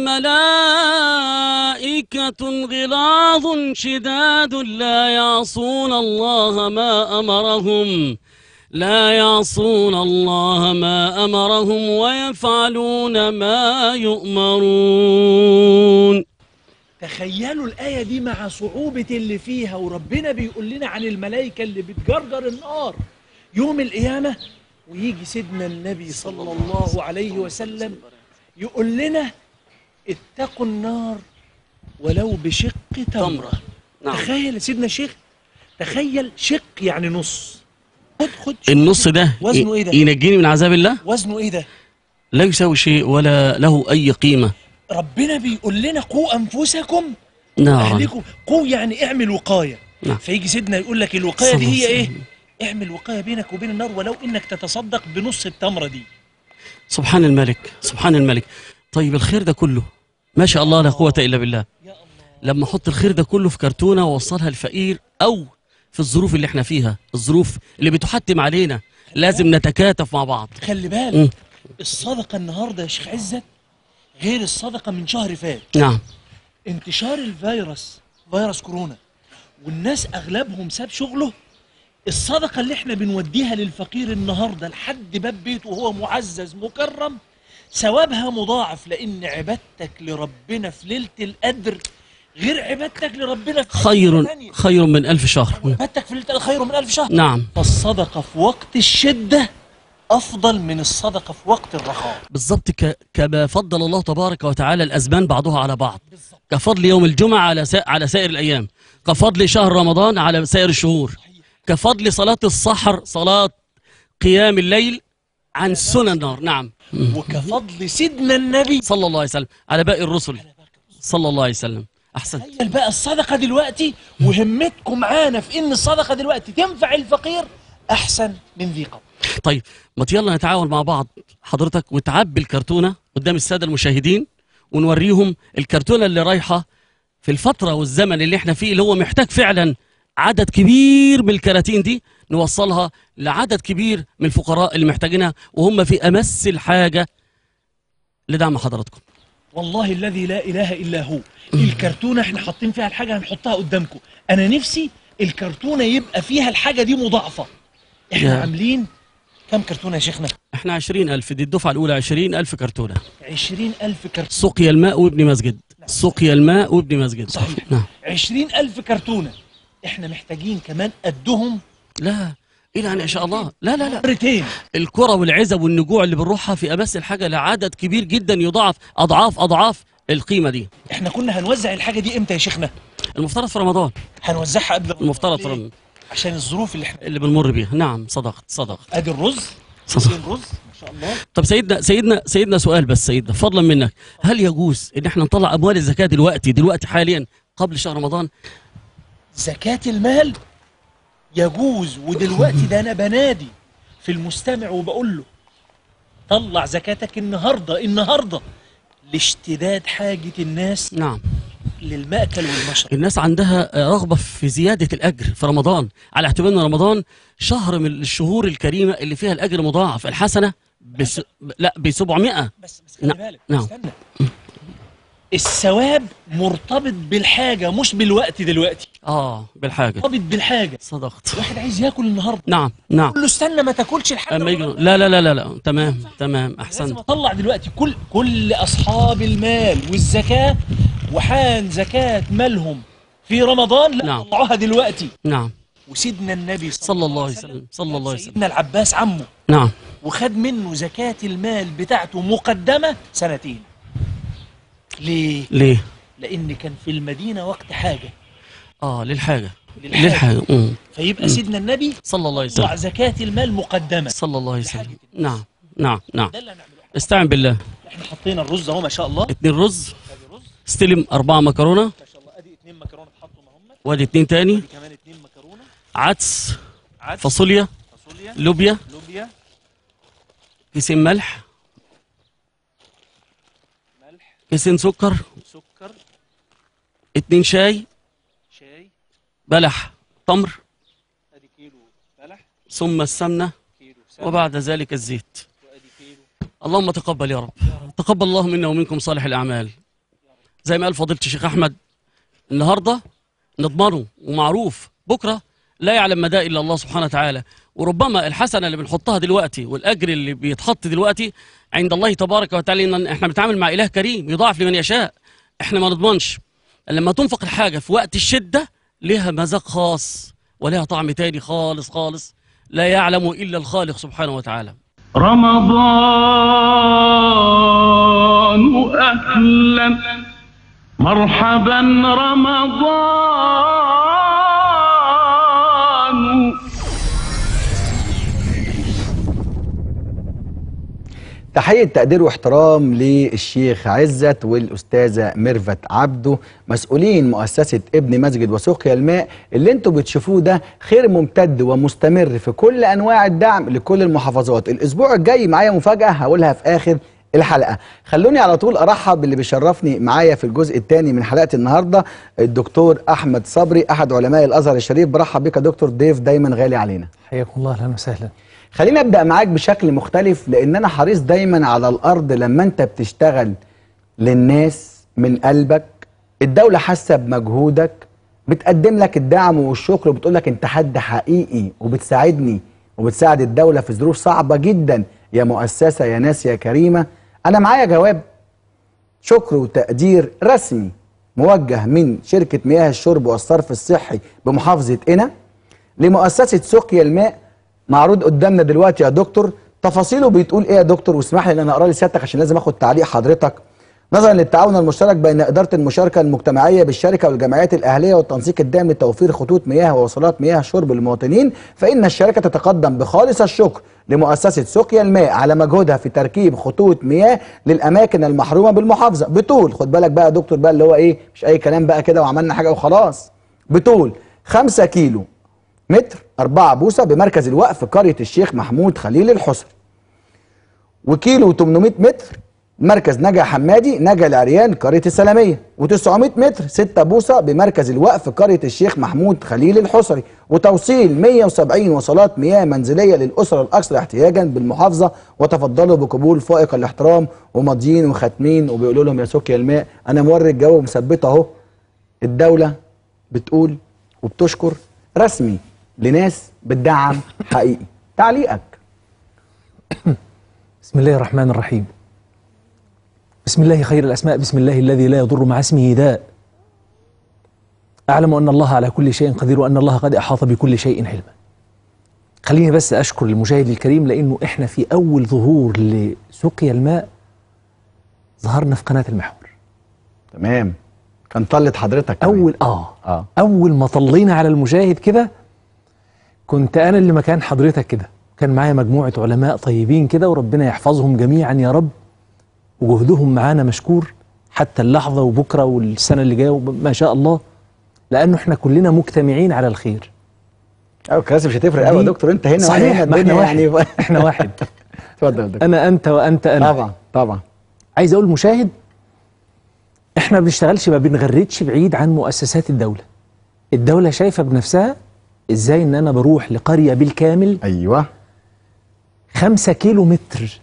ملائكة غلاظ شداد لا يعصون الله ما أمرهم ويفعلون ما يؤمرون. تخيلوا الآية دي مع صعوبة اللي فيها، وربنا بيقول لنا عن الملائكة اللي بتجرجر النار يوم القيامة، ويجي سيدنا النبي صلى الله عليه وسلم يقول لنا اتقوا النار ولو بشق تمرة. نعم. تخيل سيدنا الشيخ، تخيل شق يعني نص، خد النص ده وزنه ايه ده؟ ينجيني من عذاب الله؟ وزنه ايه ده؟ لا يساوي شيء ولا له اي قيمة. ربنا بيقول لنا قوا انفسكم نارا. اهلكم. قوا يعني اعمل وقايه. نعم. فيجي سيدنا يقول لك الوقايه دي هي صلى ايه؟ الله عليه اعمل وقايه بينك وبين النار، ولو انك تتصدق بنص التمره دي. سبحان الملك، سبحان الملك. طيب الخير ده كله ما شاء الله لا قوة إلا بالله، لما احط الخير ده كله في كرتونة واوصلها للفقير، او في الظروف اللي احنا فيها، الظروف اللي بتحتم علينا لازم نتكاتف مع بعض. خلي بالك الصدقه النهارده يا شيخ عزت غير الصدقه من شهر فات. نعم. انتشار فيروس كورونا، والناس اغلبهم ساب شغله. الصدقه اللي احنا بنوديها للفقير النهارده لحد باب بيته وهو معزز مكرم ثوابها مضاعف، لان عبادتك لربنا في ليله القدر غير عبادتك لربنا في خير من 1000 شهر. عبادتك في ليله القدر خير من 1000 شهر. نعم. فالصدقه في وقت الشده افضل من الصدقه في وقت الرخاء. بالضبط، كما فضل الله تبارك وتعالى الازمان بعضها على بعض، كفضل يوم الجمعه على سائر الايام، كفضل شهر رمضان على سائر الشهور، كفضل صلاه السحر، صلاه قيام الليل عن سنن النار. نعم. وكفضل سيدنا النبي صلى الله عليه وسلم على باقي الرسل صلى الله عليه وسلم. احسنت. تخيل بقى الصدقه دلوقتي، وهمتكم معانا في ان الصدقه دلوقتي تنفع الفقير احسن من ذي قبل. طيب ما يلا نتعاون مع بعض حضرتك، وتعبي الكرتونه قدام الساده المشاهدين، ونوريهم الكرتونه اللي رايحه في الفتره والزمن اللي احنا فيه، اللي هو محتاج فعلا عدد كبير من الكراتين دي نوصلها لعدد كبير من الفقراء اللي محتاجينها وهم في امس الحاجه لدعم حضراتكم. والله الذي لا اله الا هو، الكرتونه احنا حاطين فيها الحاجه هنحطها قدامكم. انا نفسي الكرتونه يبقى فيها الحاجه دي مضاعفه. احنا عاملين كم كرتونه يا شيخنا؟ احنا 20,000، دي الدفعه الاولى 20,000 كرتونه. 20,000 كرتونه. سقي الماء وابن مسجد. سقي الماء وابن مسجد. صحيح. نعم. 20,000 كرتونه. احنا محتاجين كمان قدهم. لا إلى أن شاء الله. لا لا لا، مرتين. الكرة والعزب والنجوع اللي بنروحها في أمس الحاجة لعدد كبير جدا يضاعف أضعاف القيمة دي. احنا كنا هنوزع الحاجة دي امتى يا شيخنا؟ المفترض في رمضان. هنوزعها قبل رمضان. المفترض في رمضان عشان الظروف اللي بنمر بيها. نعم صدقت. ادي الرز. صدقت. رز ما شاء الله. طب سيدنا سؤال بس سيدنا فضلا منك، هل يجوز ان احنا نطلع اموال الزكاة دلوقتي حاليا قبل شهر رمضان؟ زكاة المال يجوز، ودلوقتي ده انا بنادي في المستمع وبقول له طلع زكاتك النهارده لاشتداد حاجة الناس. نعم. للمأكل والمشرب. الناس عندها رغبة في زيادة الأجر في رمضان، على اعتبار أن رمضان شهر من الشهور الكريمة اللي فيها الأجر مضاعف، الحسنة ب 700. بس خلي بالك. نعم. استنى. الثواب مرتبط بالحاجة مش بالوقت دلوقتي. بالحاجة. مرتبط بالحاجة. صدقت. واحد عايز ياكل النهارده. نعم. قول له استنى ما تاكلش لحد ما يجي. لا تمام احسنت. لازم اطلع دلوقتي كل اصحاب المال والزكاة وحان زكاة مالهم في رمضان. لا نعم. طلعوها دلوقتي. نعم. وسيدنا النبي صلى الله عليه وسلم سيدنا العباس عمه. نعم. وخد منه زكاة المال بتاعته مقدمة 2 سنين. ليه؟ لأن كان في المدينة وقت حاجة. للحاجة. فيبقى سيدنا النبي صلى الله عليه وسلم طلع زكاة المال مقدمة صلى الله عليه وسلم. نعم. ده اللي هنعمله. استعن بالله. احنا حطينا الرز اهو ما شاء الله. 2 رز. استلم 4 مكرونة. ما شاء الله. ادي 2 مكرونة اتحطوا معهم. وادي 2 تاني. وادي كمان 2 مكرونة. عدس. فاصوليا. لوبيا. كيسين ملح. كيسين سكر. 2 شاي. بلح تمر. ادي كيلو بلح. ثم السمنة. وبعد ذلك الزيت. اللهم تقبل يا رب. تقبل الله منا ومنكم صالح الأعمال. زي ما قال فضيلة الشيخ أحمد، النهاردة نضمنه ومعروف، بكرة لا يعلم مدى إلا الله سبحانه وتعالى. وربما الحسنة اللي بنحطها دلوقتي والأجر اللي بيتحط دلوقتي عند الله تبارك وتعالى، إن احنا بنتعامل مع إله كريم يضاعف لمن يشاء. احنا ما نضمنش لما تنفق الحاجة في وقت الشدة لها مذاق خاص ولها طعم تاني خالص لا يعلم إلا الخالق سبحانه وتعالى. رمضان أهلا مرحبا رمضان. تحية تقدير واحترام للشيخ عزت والأستاذة ميرفت عبده، مسؤولين مؤسسة ابن مسجد وسقيا الماء. اللي انتوا بتشوفوه ده خير ممتد ومستمر في كل أنواع الدعم لكل المحافظات. الأسبوع الجاي معايا مفاجأة هقولها في آخر الحلقة. خلوني على طول أرحب باللي بيشرفني معايا في الجزء الثاني من حلقة النهاردة، الدكتور أحمد صبري أحد علماء الأزهر الشريف. برحب بك يا دكتور، ضيف دايما غالي علينا. حياكم الله، اهلا وسهلا. خليني ابدا معاك بشكل مختلف، لان انا حريص دايما على الارض لما انت بتشتغل للناس من قلبك، الدوله حاسه بمجهودك، بتقدم لك الدعم والشكر وبتقول لك انت حد حقيقي وبتساعدني وبتساعد الدوله في ظروف صعبه جدا يا مؤسسه يا ناس يا كريمه. انا معايا جواب شكر وتقدير رسمي موجه من شركه مياه الشرب والصرف الصحي بمحافظه قنا لمؤسسه سقيا الماء، معروض قدامنا دلوقتي يا دكتور. تفاصيله بتقول ايه يا دكتور؟ واسمح لي ان انا اقرا لسيادتك عشان لازم اخد تعليق حضرتك. نظرا للتعاون المشترك بين اداره المشاركه المجتمعيه بالشركه والجمعيات الاهليه والتنسيق الدائم لتوفير خطوط مياه ووصلات مياه شرب للمواطنين، فان الشركه تتقدم بخالص الشكر لمؤسسه سقيا الماء على مجهودها في تركيب خطوط مياه للاماكن المحرومه بالمحافظه بطول، خد بالك بقى يا دكتور بقى اللي هو ايه، مش اي كلام بقى كده وعملنا حاجه وخلاص، بطول 5 كيلو متر 4 بوصة بمركز الوقف قرية الشيخ محمود خليل الحصري، وكيلو 800 متر مركز نجا حمادي نجا العريان قرية السلامية، و900 متر 6 بوصة بمركز الوقف قرية الشيخ محمود خليل الحصري، وتوصيل 170 وصلات مياه منزلية للأسرة الأكثر احتياجا بالمحافظة. وتفضلوا بقبول فائق الاحترام وماضيين وختمين وبيقولوا لهم يا سقيا الماء. أنا موري الجو ومثبته أهو، الدولة بتقول وبتشكر رسمي لناس بتدعم حقيقي. تعليقك. بسم الله الرحمن الرحيم. بسم الله خير الأسماء، بسم الله الذي لا يضر مع اسمه داء. أعلم أن الله على كل شيء قدير وأن الله قد أحاط بكل شيء علما. خليني بس أشكر المشاهد الكريم، لأنه إحنا في أول ظهور لسقيا الماء ظهرنا في قناة المحور. تمام، كان طلت حضرتك أول ما طلينا على المشاهد كده كنت أنا اللي مكان حضرتك كده، كان معايا مجموعة علماء طيبين كده وربنا يحفظهم جميعا يا رب، وجهدهم معانا مشكور حتى اللحظة وبكرة والسنة اللي جاية ما شاء الله، لأنه احنا كلنا مجتمعين على الخير. كلاسي مش هتفرق قوي يا دكتور، انت هنا صحيح، هنا ما احنا واحد يعني احنا واحد. اتفضل يا دكتور. أنا أنت وأنت أنا. طبعا. عايز أقول المشاهد، احنا ما بنشتغلش ما بنغردش بعيد عن مؤسسات الدولة. الدولة شايفة بنفسها ازاي ان انا بروح لقرية بالكامل. ايوه 5 كيلو متر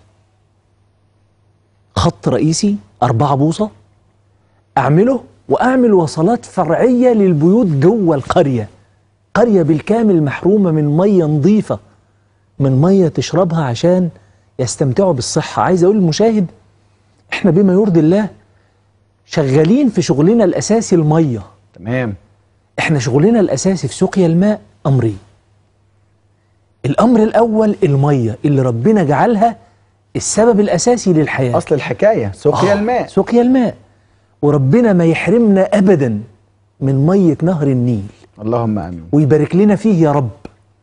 خط رئيسي 4 بوصة اعمله، واعمل وصلات فرعية للبيوت جوه القرية. قرية بالكامل محرومة من مية نظيفة، من مية تشربها عشان يستمتعوا بالصحة. عايز اقول للمشاهد احنا بما يرضي الله شغالين في شغلنا الاساسي المية. تمام. احنا شغلنا الاساسي في سقيا الماء امرين. الامر الاول المية اللي ربنا جعلها السبب الاساسي للحياة، اصل الحكاية سقيا الماء. سقيا الماء، وربنا ما يحرمنا ابدا من مية نهر النيل، اللهم امين، ويبارك لنا فيه يا رب.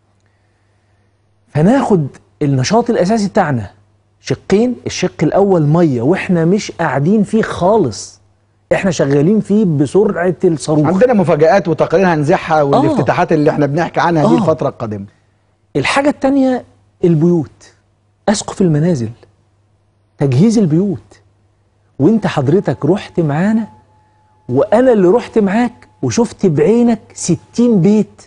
فناخد النشاط الاساسي بتاعنا شقين، الشق الاول مية واحنا مش قاعدين فيه خالص، احنا شغالين فيه بسرعة الصاروخ. عندنا مفاجآت وتقارير هنزعها والافتتاحات اللي احنا بنحكي عنها دي الفترة القادمة. الحاجة التانية البيوت، أسقف المنازل، تجهيز البيوت. وانت حضرتك رحت معانا وأنا اللي رحت معاك وشفت بعينك 60 بيت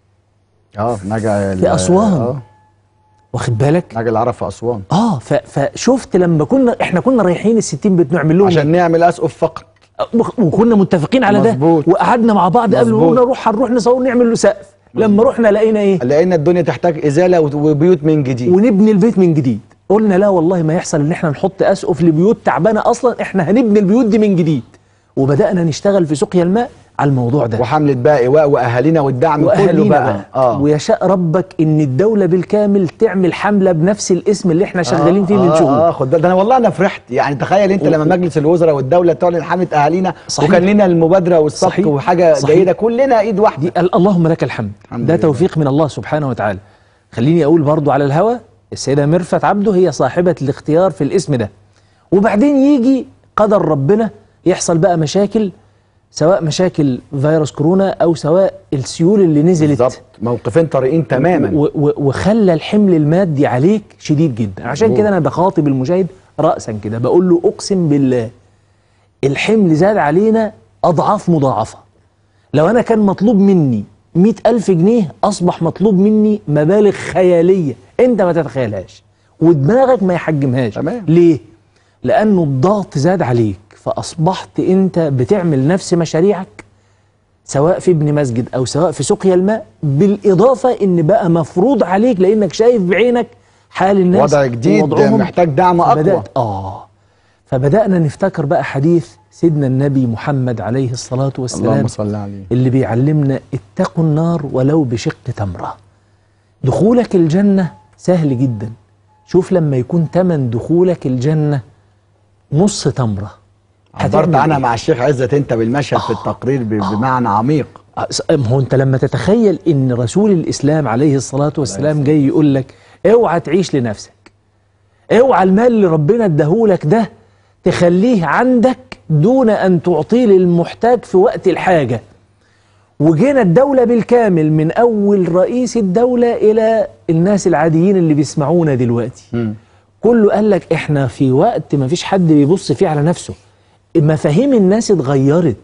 في أسوان. واخد بالك؟ نجا العرب في أسوان. فشفت لما احنا كنا رايحين ال60 بيت نعمل لهم عشان نعمل أسقف فقط، وكنا متفقين على مزبوط. ده، وقعدنا مع بعض قبل ما هنروح نصور نعمل له سقف. لما رحنا لقينا ايه؟ لقينا الدنيا تحتاج ازاله وبيوت من جديد، ونبني البيت من جديد. قلنا لا والله ما يحصل ان احنا نحط اسقف لبيوت تعبانه اصلا، احنا هنبني البيوت دي من جديد. وبدانا نشتغل في سقيا الماء على الموضوع ده، وحمله بقى ايواء واهالينا والدعم كله بقى. ويشاء ربك ان الدوله بالكامل تعمل حمله بنفس الاسم اللي احنا شغالين فيه من شهور. خد بالك، ده انا والله انا فرحت. يعني تخيل انت لما مجلس الوزراء والدوله تعلن حمله اهالينا، وكان لنا المبادره والسبق وحاجه جيده، كلنا ايد واحده. اللهم لك الحمد. ده توفيق من الله سبحانه وتعالى. خليني اقول برضو على الهوى، السيدة ميرفت عبده هي صاحبة الاختيار في الاسم ده. وبعدين يجي قدر ربنا يحصل بقى مشاكل، سواء مشاكل فيروس كورونا أو سواء السيول اللي نزلت. بالظبط، موقفين طريقين تماما. وخلى الحمل المادي عليك شديد جدا. عشان كده أنا بخاطب المشاهد رأسا كده بقول له أقسم بالله الحمل زاد علينا أضعاف مضاعفة. لو أنا كان مطلوب مني 100,000 جنيه أصبح مطلوب مني مبالغ خيالية أنت ما تتخيلهاش ودماغك ما يحجمهاش. تمام. ليه؟ لأنه الضغط زاد عليك، فأصبحت أنت بتعمل نفس مشاريعك سواء في ابن مسجد أو سواء في سقيا الماء، بالإضافة إن بقى مفروض عليك لأنك شايف بعينك حال الناس وضع جديد محتاج دعم أقوى. فبدأنا نفتكر بقى حديث سيدنا النبي محمد عليه الصلاة والسلام، اللهم صل عليه، اللي بيعلمنا اتقوا النار ولو بشق تمرة. دخولك الجنة سهل جدا. شوف لما يكون تمن دخولك الجنة نص تمرة عبرت عنها مع الشيخ عزت انت بالمشهد في التقرير بمعنى عميق. ما هو انت لما تتخيل ان رسول الاسلام عليه الصلاة والسلام جاي يقول لك اوعى تعيش لنفسك، اوعى المال اللي ربنا اداهولك ده تخليه عندك دون ان تعطيه للمحتاج في وقت الحاجة. وجينا الدولة بالكامل من اول رئيس الدولة الى الناس العاديين اللي بيسمعونا دلوقتي، كله قال لك احنا في وقت ما فيش حد بيبص فيه على نفسه. مفاهيم الناس اتغيرت.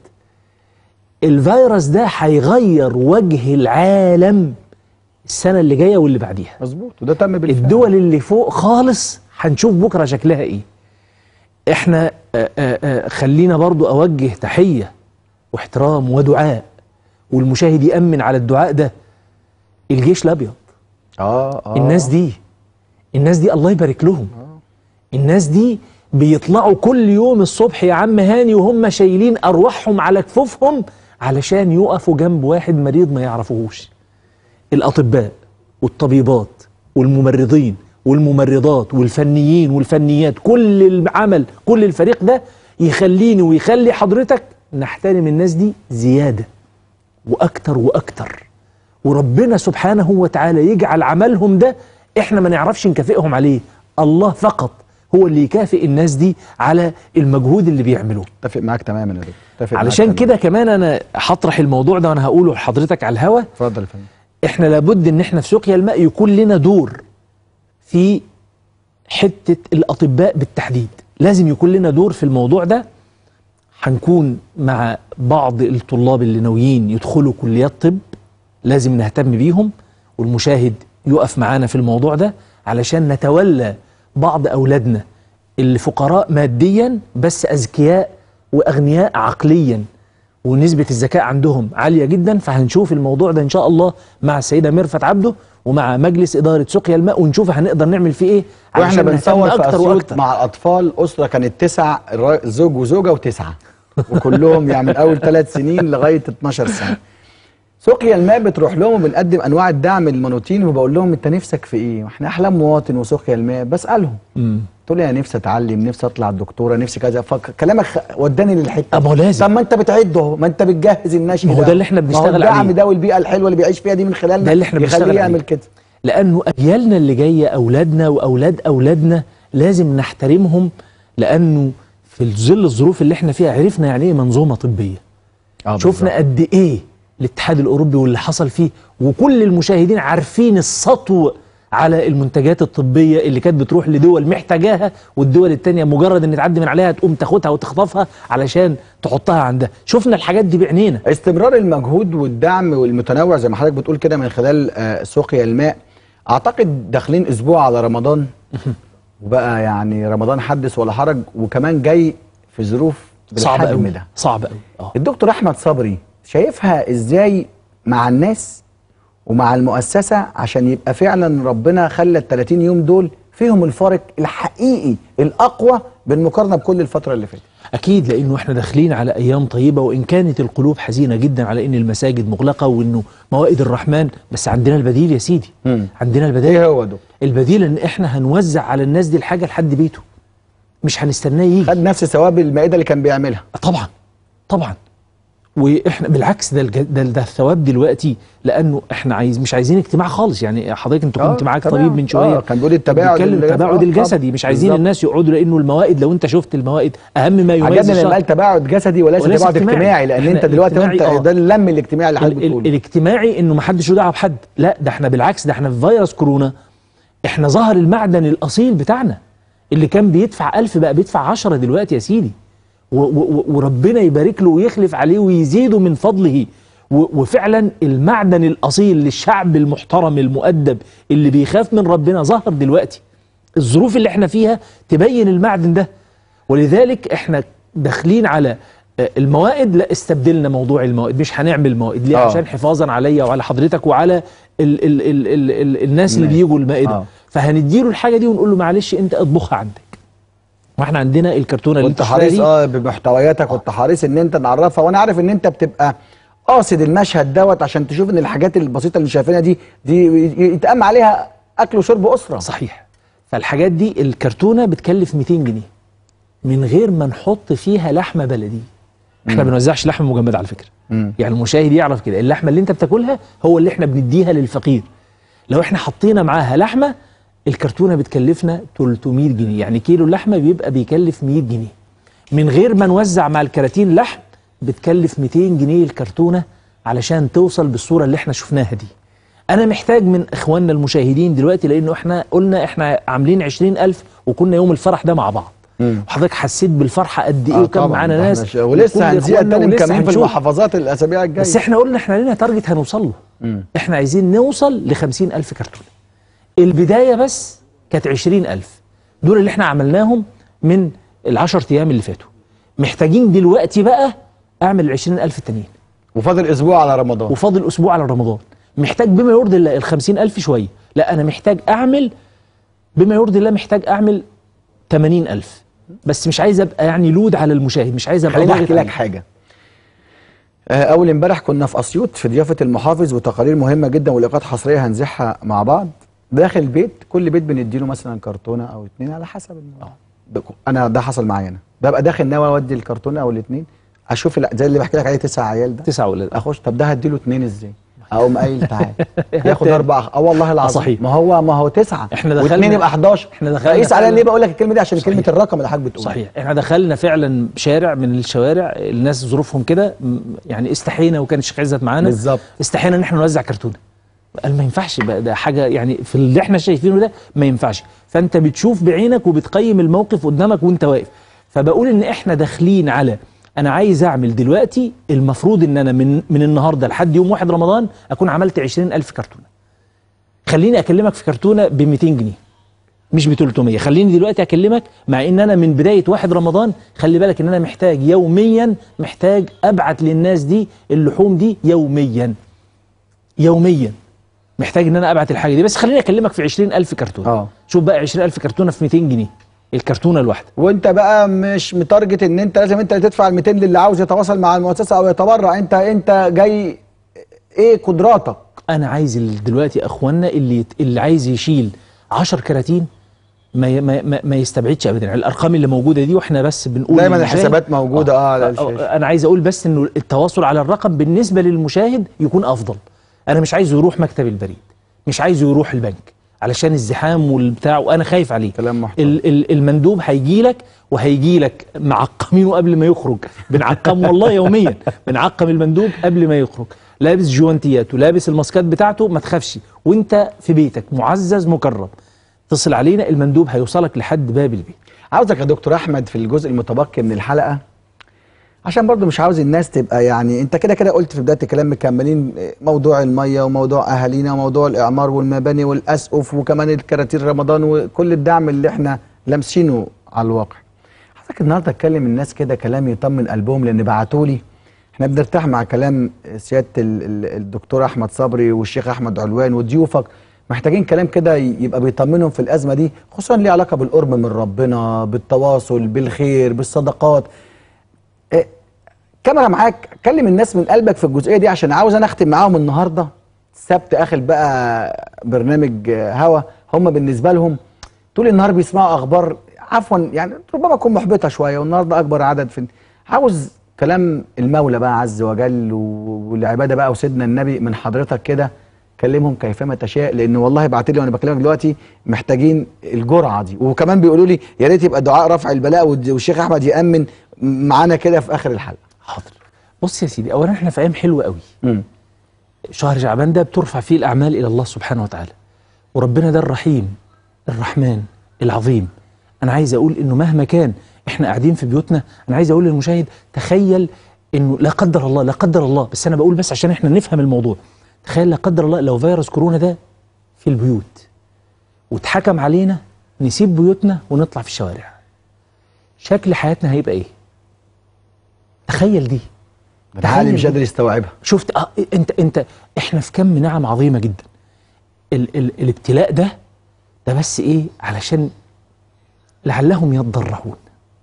الفيروس ده هيغير وجه العالم السنة اللي جاية واللي بعديها. مظبوط، وده تم بالفعل. الدول اللي فوق خالص هنشوف بكرة شكلها ايه. احنا خلينا برضو اوجه تحية واحترام ودعاء، والمشاهد يأمن على الدعاء ده. الجيش الابيض، الناس دي الله يبارك لهم. الناس دي بيطلعوا كل يوم الصبح يا عم هاني وهم شايلين أرواحهم على كفوفهم علشان يقفوا جنب واحد مريض ما يعرفوهوش. الأطباء والطبيبات والممرضين والممرضات والفنيين والفنيات، كل العمل، كل الفريق ده يخليني ويخلي حضرتك نحترم الناس دي زيادة وأكتر وأكتر، وربنا سبحانه وتعالى يجعل عملهم ده احنا ما نعرفش نكافئهم عليه. الله فقط هو اللي يكافئ الناس دي على المجهود اللي بيعملوه. اتفق معاك تماما يا دكتور. علشان كده كمان انا هطرح الموضوع ده وانا هقوله لحضرتك على الهوا. اتفضل يا فندم. احنا لابد ان احنا في سقيا الماء يكون لنا دور في حتة الأطباء بالتحديد. لازم يكون لنا دور في الموضوع ده. هنكون مع بعض الطلاب اللي ناويين يدخلوا كليات طب، لازم نهتم بيهم، والمشاهد يقف معانا في الموضوع ده علشان نتولى بعض أولادنا اللي فقراء ماديا بس أذكياء وأغنياء عقليا، ونسبة الذكاء عندهم عالية جدا. فهنشوف الموضوع ده إن شاء الله مع السيدة ميرفت عبده ومع مجلس إدارة سقيا الماء، ونشوف هنقدر نعمل فيه إيه. واحنا بنصور في أسيوط مع الأطفال، أسرة كانت 9 زوج وزوجة و9 وكلهم يعني من أول 3 سنين لغاية 12 سنة. سقيا الماء بتروح لهم وبنقدم انواع الدعم للمنوطين، وبقول لهم انت نفسك في ايه؟ واحنا احلام مواطن وسقيا الماء بسالهم. تقول لي انا نفسي اتعلم، نفسي اطلع دكتوره، نفسي كذا. فكلامك وداني للحته. ما هو لازم. طب ما انت بتعد اهو، ما انت بتجهز النشء ده. ما هو ده اللي احنا بنشتغل عليه. الدعم ده والبيئه الحلوه اللي بيعيش فيها دي من خلالنا ده اللي احنا بنشتغل عليه. يعمل كده. لانه اجيالنا اللي جايه، اولادنا واولاد اولادنا، لازم نحترمهم، لانه في ظل الظروف اللي احنا فيها عرفنا يعني ايه منظومه طبيه. شفنا قد ايه الاتحاد الأوروبي واللي حصل فيه، وكل المشاهدين عارفين السطو على المنتجات الطبية اللي كانت بتروح لدول محتاجاها، والدول التانية مجرد ان تعدي من عليها تقوم تاخدها وتخطفها علشان تحطها عندها. شفنا الحاجات دي بعينينا. استمرار المجهود والدعم والمتنوع زي ما حضرتك بتقول كده من خلال سقيا الماء. اعتقد داخلين اسبوع على رمضان وبقى يعني رمضان حدث ولا حرج، وكمان جاي في ظروف بالحجم ده صعب قوي. الدكتور احمد صبري شايفها ازاي مع الناس ومع المؤسسة عشان يبقى فعلا ربنا خلى ال 30 يوم دول فيهم الفارق الحقيقي الأقوى بالمقارنة بكل الفترة اللي فاتت؟ أكيد، لأنه إحنا داخلين على أيام طيبة، وإن كانت القلوب حزينة جدا على إن المساجد مغلقة وإنه موائد الرحمن، بس عندنا البديل يا سيدي. عندنا البديل. إيه هو دكتور؟ البديل إن إحنا هنوزع على الناس دي الحاجة لحد بيته، مش هنستناه يجي. خد نفس ثواب المائدة اللي كان بيعملها. طبعا طبعا. واحنا بالعكس ده الثواب دلوقتي، لانه احنا مش عايزين اجتماع خالص. يعني حضرتك انت كنت معاك طبيب من شويه كان بيقول التباعد الجسدي، مش عايزين الناس يقعدوا، لانه الموائد لو انت شفت الموائد اهم ما يميز عجبني لما قال تباعد جسدي وليس تباعد اجتماعي، لان انت دلوقتي انت ده اللم الاجتماعي اللي حضرتك بتقوله. الاجتماعي انه ما حدش له دعوه بحد، لا ده احنا بالعكس، ده احنا في فيروس كورونا احنا ظهر المعدن الاصيل بتاعنا اللي كان بيدفع 1000 بقى بيدفع 10 دلوقتي يا سيدي، وربنا يبارك له ويخلف عليه ويزيده من فضله. وفعلا المعدن الأصيل للشعب المحترم المؤدب اللي بيخاف من ربنا ظهر دلوقتي. الظروف اللي احنا فيها تبين المعدن ده، ولذلك احنا داخلين على الموائد. لا استبدلنا موضوع الموائد، مش هنعمل موائد ليه؟ عشان حفاظا عليا وعلى حضرتك وعلى ال الناس اللي بيجوا المائدة. فهنديله الحاجة دي ونقول له معلش انت اطبخها عندك، واحنا عندنا الكرتونه اللي انت حريص بمحتوياتك وانت حريص ان انت نعرفها، وانا عارف ان انت بتبقى قاصد المشهد دوت عشان تشوف ان الحاجات البسيطه اللي شايفينها دي يتقام عليها اكل وشرب اسره. صحيح. فالحاجات دي الكرتونه بتكلف 200 جنيه من غير ما نحط فيها لحمه بلدي. احنا ما بنوزعش لحمه مجمده على فكره. يعني المشاهد يعرف كده، اللحمه اللي انت بتاكلها هو اللي احنا بنديها للفقير. لو احنا حطينا معاها لحمه الكرتونه بتكلفنا 300 جنيه، يعني كيلو اللحمه بيبقى بيكلف 100 جنيه. من غير ما نوزع مع الكراتين لحم بتكلف 200 جنيه الكرتونه علشان توصل بالصوره اللي احنا شفناها دي. انا محتاج من اخواننا المشاهدين دلوقتي، لانه احنا قلنا احنا عاملين 20,000 وكنا يوم الفرح ده مع بعض، وحضرتك حسيت بالفرحه قد ايه، وكان معانا ناس ولسه هنزيد تاني كمان في المحافظات الاسابيع الجايه. بس احنا قلنا احنا لنا تارجت هنوصل له. احنا عايزين نوصل ل 50,000 كرتونه. البداية بس كانت 20,000 دول اللي احنا عملناهم من ال10 أيام اللي فاتوا. محتاجين دلوقتي بقى أعمل 20,000 التانيين، وفاضل أسبوع على رمضان. وفاضل أسبوع على رمضان. محتاج بما يرضي الله ال50,000 شوية، لا أنا محتاج أعمل بما يرضي الله، محتاج أعمل 80,000. بس مش عايز أبقى يعني لود على المشاهد، مش عايز أبقى خليني أحكي لك حاجة. أول امبارح كنا في أسيوط في ضيافة المحافظ وتقارير مهمة جدا ولقاءات حصرية هنزعها مع بعض. داخل البيت كل بيت بنديله مثلا كرتونه او 2 على حسب انا ده حصل معايا. انا ببقى داخل ناوي اودي الكرتونه او ال2، اشوف زي اللي بحكي لك عليه 9 عيال ده 9 اولاد، اخش طب ده هديله 2 ازاي؟ اقوم قايل تعال ياخد 4. والله العظيم صحيح. ما هو 9 احنا دخلنا و2 يبقى 11. احنا دخلنا قيس عليا ليه بقول لك الكلمه دي؟ عشان صحيح. كلمه الرقم اللي حضرتك بتقول. صحيح. احنا دخلنا فعلا شارع من الشوارع، الناس ظروفهم كده يعني استحينا، وكان الشيخ عزت معانا بالظبط، استحينا ان احنا نوزع كرتونه. قال ما ينفعش بقى، ده حاجه يعني في اللي احنا شايفينه ده ما ينفعش. فانت بتشوف بعينك وبتقيم الموقف قدامك وانت واقف. فبقول ان احنا داخلين على، انا عايز اعمل دلوقتي، المفروض ان انا من النهارده لحد يوم 1 رمضان اكون عملت 20,000 كرتونه. خليني اكلمك في كرتونه ب 200 جنيه مش ب 300. خليني دلوقتي اكلمك مع ان انا من بدايه 1 رمضان خلي بالك ان انا محتاج يوميا، محتاج ابعت للناس دي اللحوم دي يوميا محتاج ان انا ابعت الحاجه دي. بس خليني اكلمك في 20,000 كرتونه. شوف بقى 20,000 كرتونه في 200 جنيه الكرتونه الواحده، وانت بقى مش متارجت ان انت لازم انت اللي تدفع ال 200 للي عاوز يتواصل مع المؤسسه او يتبرع. انت جاي ايه قدراتك؟ انا عايز دلوقتي اخواننا اللي عايز يشيل 10 كراتين ما يستبعدش ابدا الارقام اللي موجوده دي، واحنا بس بنقول دايما الحسابات موجوده على الشاشه. انا عايز اقول بس انه التواصل على الرقم بالنسبه للمشاهد يكون افضل. انا مش عايزه يروح مكتب البريد، مش عايزه يروح البنك علشان الزحام والبتاع، وانا خايف عليه. كلام محترم. المندوب هيجي لك وهيجي لك معقمينه قبل ما يخرج. بنعقم والله يوميا، بنعقم المندوب قبل ما يخرج، لابس جوانتيات ولابس الماسكات بتاعته. ما تخافش وانت في بيتك معزز مكرم، اتصل علينا المندوب هيوصلك لحد باب البيت. عاوزك يا دكتور احمد في الجزء المتبقي من الحلقه، عشان برضو مش عاوز الناس تبقى يعني انت كده قلت في بدايه الكلام مكملين موضوع الميه وموضوع اهالينا وموضوع الاعمار والمباني والاسقف وكمان الكراتين رمضان وكل الدعم اللي احنا لامسينه على الواقع. حضرتك النهارده اتكلم الناس كده كلام يطمن قلبهم، لان بعتوا لي احنا بنرتاح مع كلام سياده الدكتور احمد صبري والشيخ احمد علوان وضيوفك، محتاجين كلام كده يبقى بيطمنهم في الازمه دي، خصوصا ليه علاقه بالقرب من ربنا، بالتواصل، بالخير، بالصدقات. كاميرا معاك، كلم الناس من قلبك في الجزئيه دي، عشان عاوز انا اختم معاهم النهارده السبت اخر بقى برنامج هوا. هم بالنسبه لهم طول النهار بيسمعوا اخبار عفوا يعني ربما تكون محبطه شويه، والنهارده اكبر عدد عاوز كلام المولى بقى عز وجل والعباده بقى وسيدنا النبي من حضرتك كده، كلمهم كيفما تشاء، لان والله بعت لي وانا بكلمك دلوقتي محتاجين الجرعه دي. وكمان بيقولوا لي يا ريت يبقى دعاء رفع البلاء والشيخ احمد يامن معانا كده في اخر الحلقه. حاضر. بص يا سيدي، اولا احنا في ايام حلوه قوي. شهر شعبان ده بترفع فيه الاعمال الى الله سبحانه وتعالى، وربنا ده الرحيم الرحمن العظيم. انا عايز اقول انه مهما كان احنا قاعدين في بيوتنا، انا عايز اقول للمشاهد تخيل انه لا قدر الله لا قدر الله، بس انا بقول بس عشان احنا نفهم الموضوع، تخيل لا قدر الله لو فيروس كورونا ده في البيوت واتحكم علينا نسيب بيوتنا ونطلع في الشوارع، شكل حياتنا هيبقى ايه؟ تخيل دي. العالم مش قادر يستوعبها. شفت انت احنا في كم نعم عظيمه جدا. الابتلاء ده بس ايه؟ علشان لعلهم يتضرعون،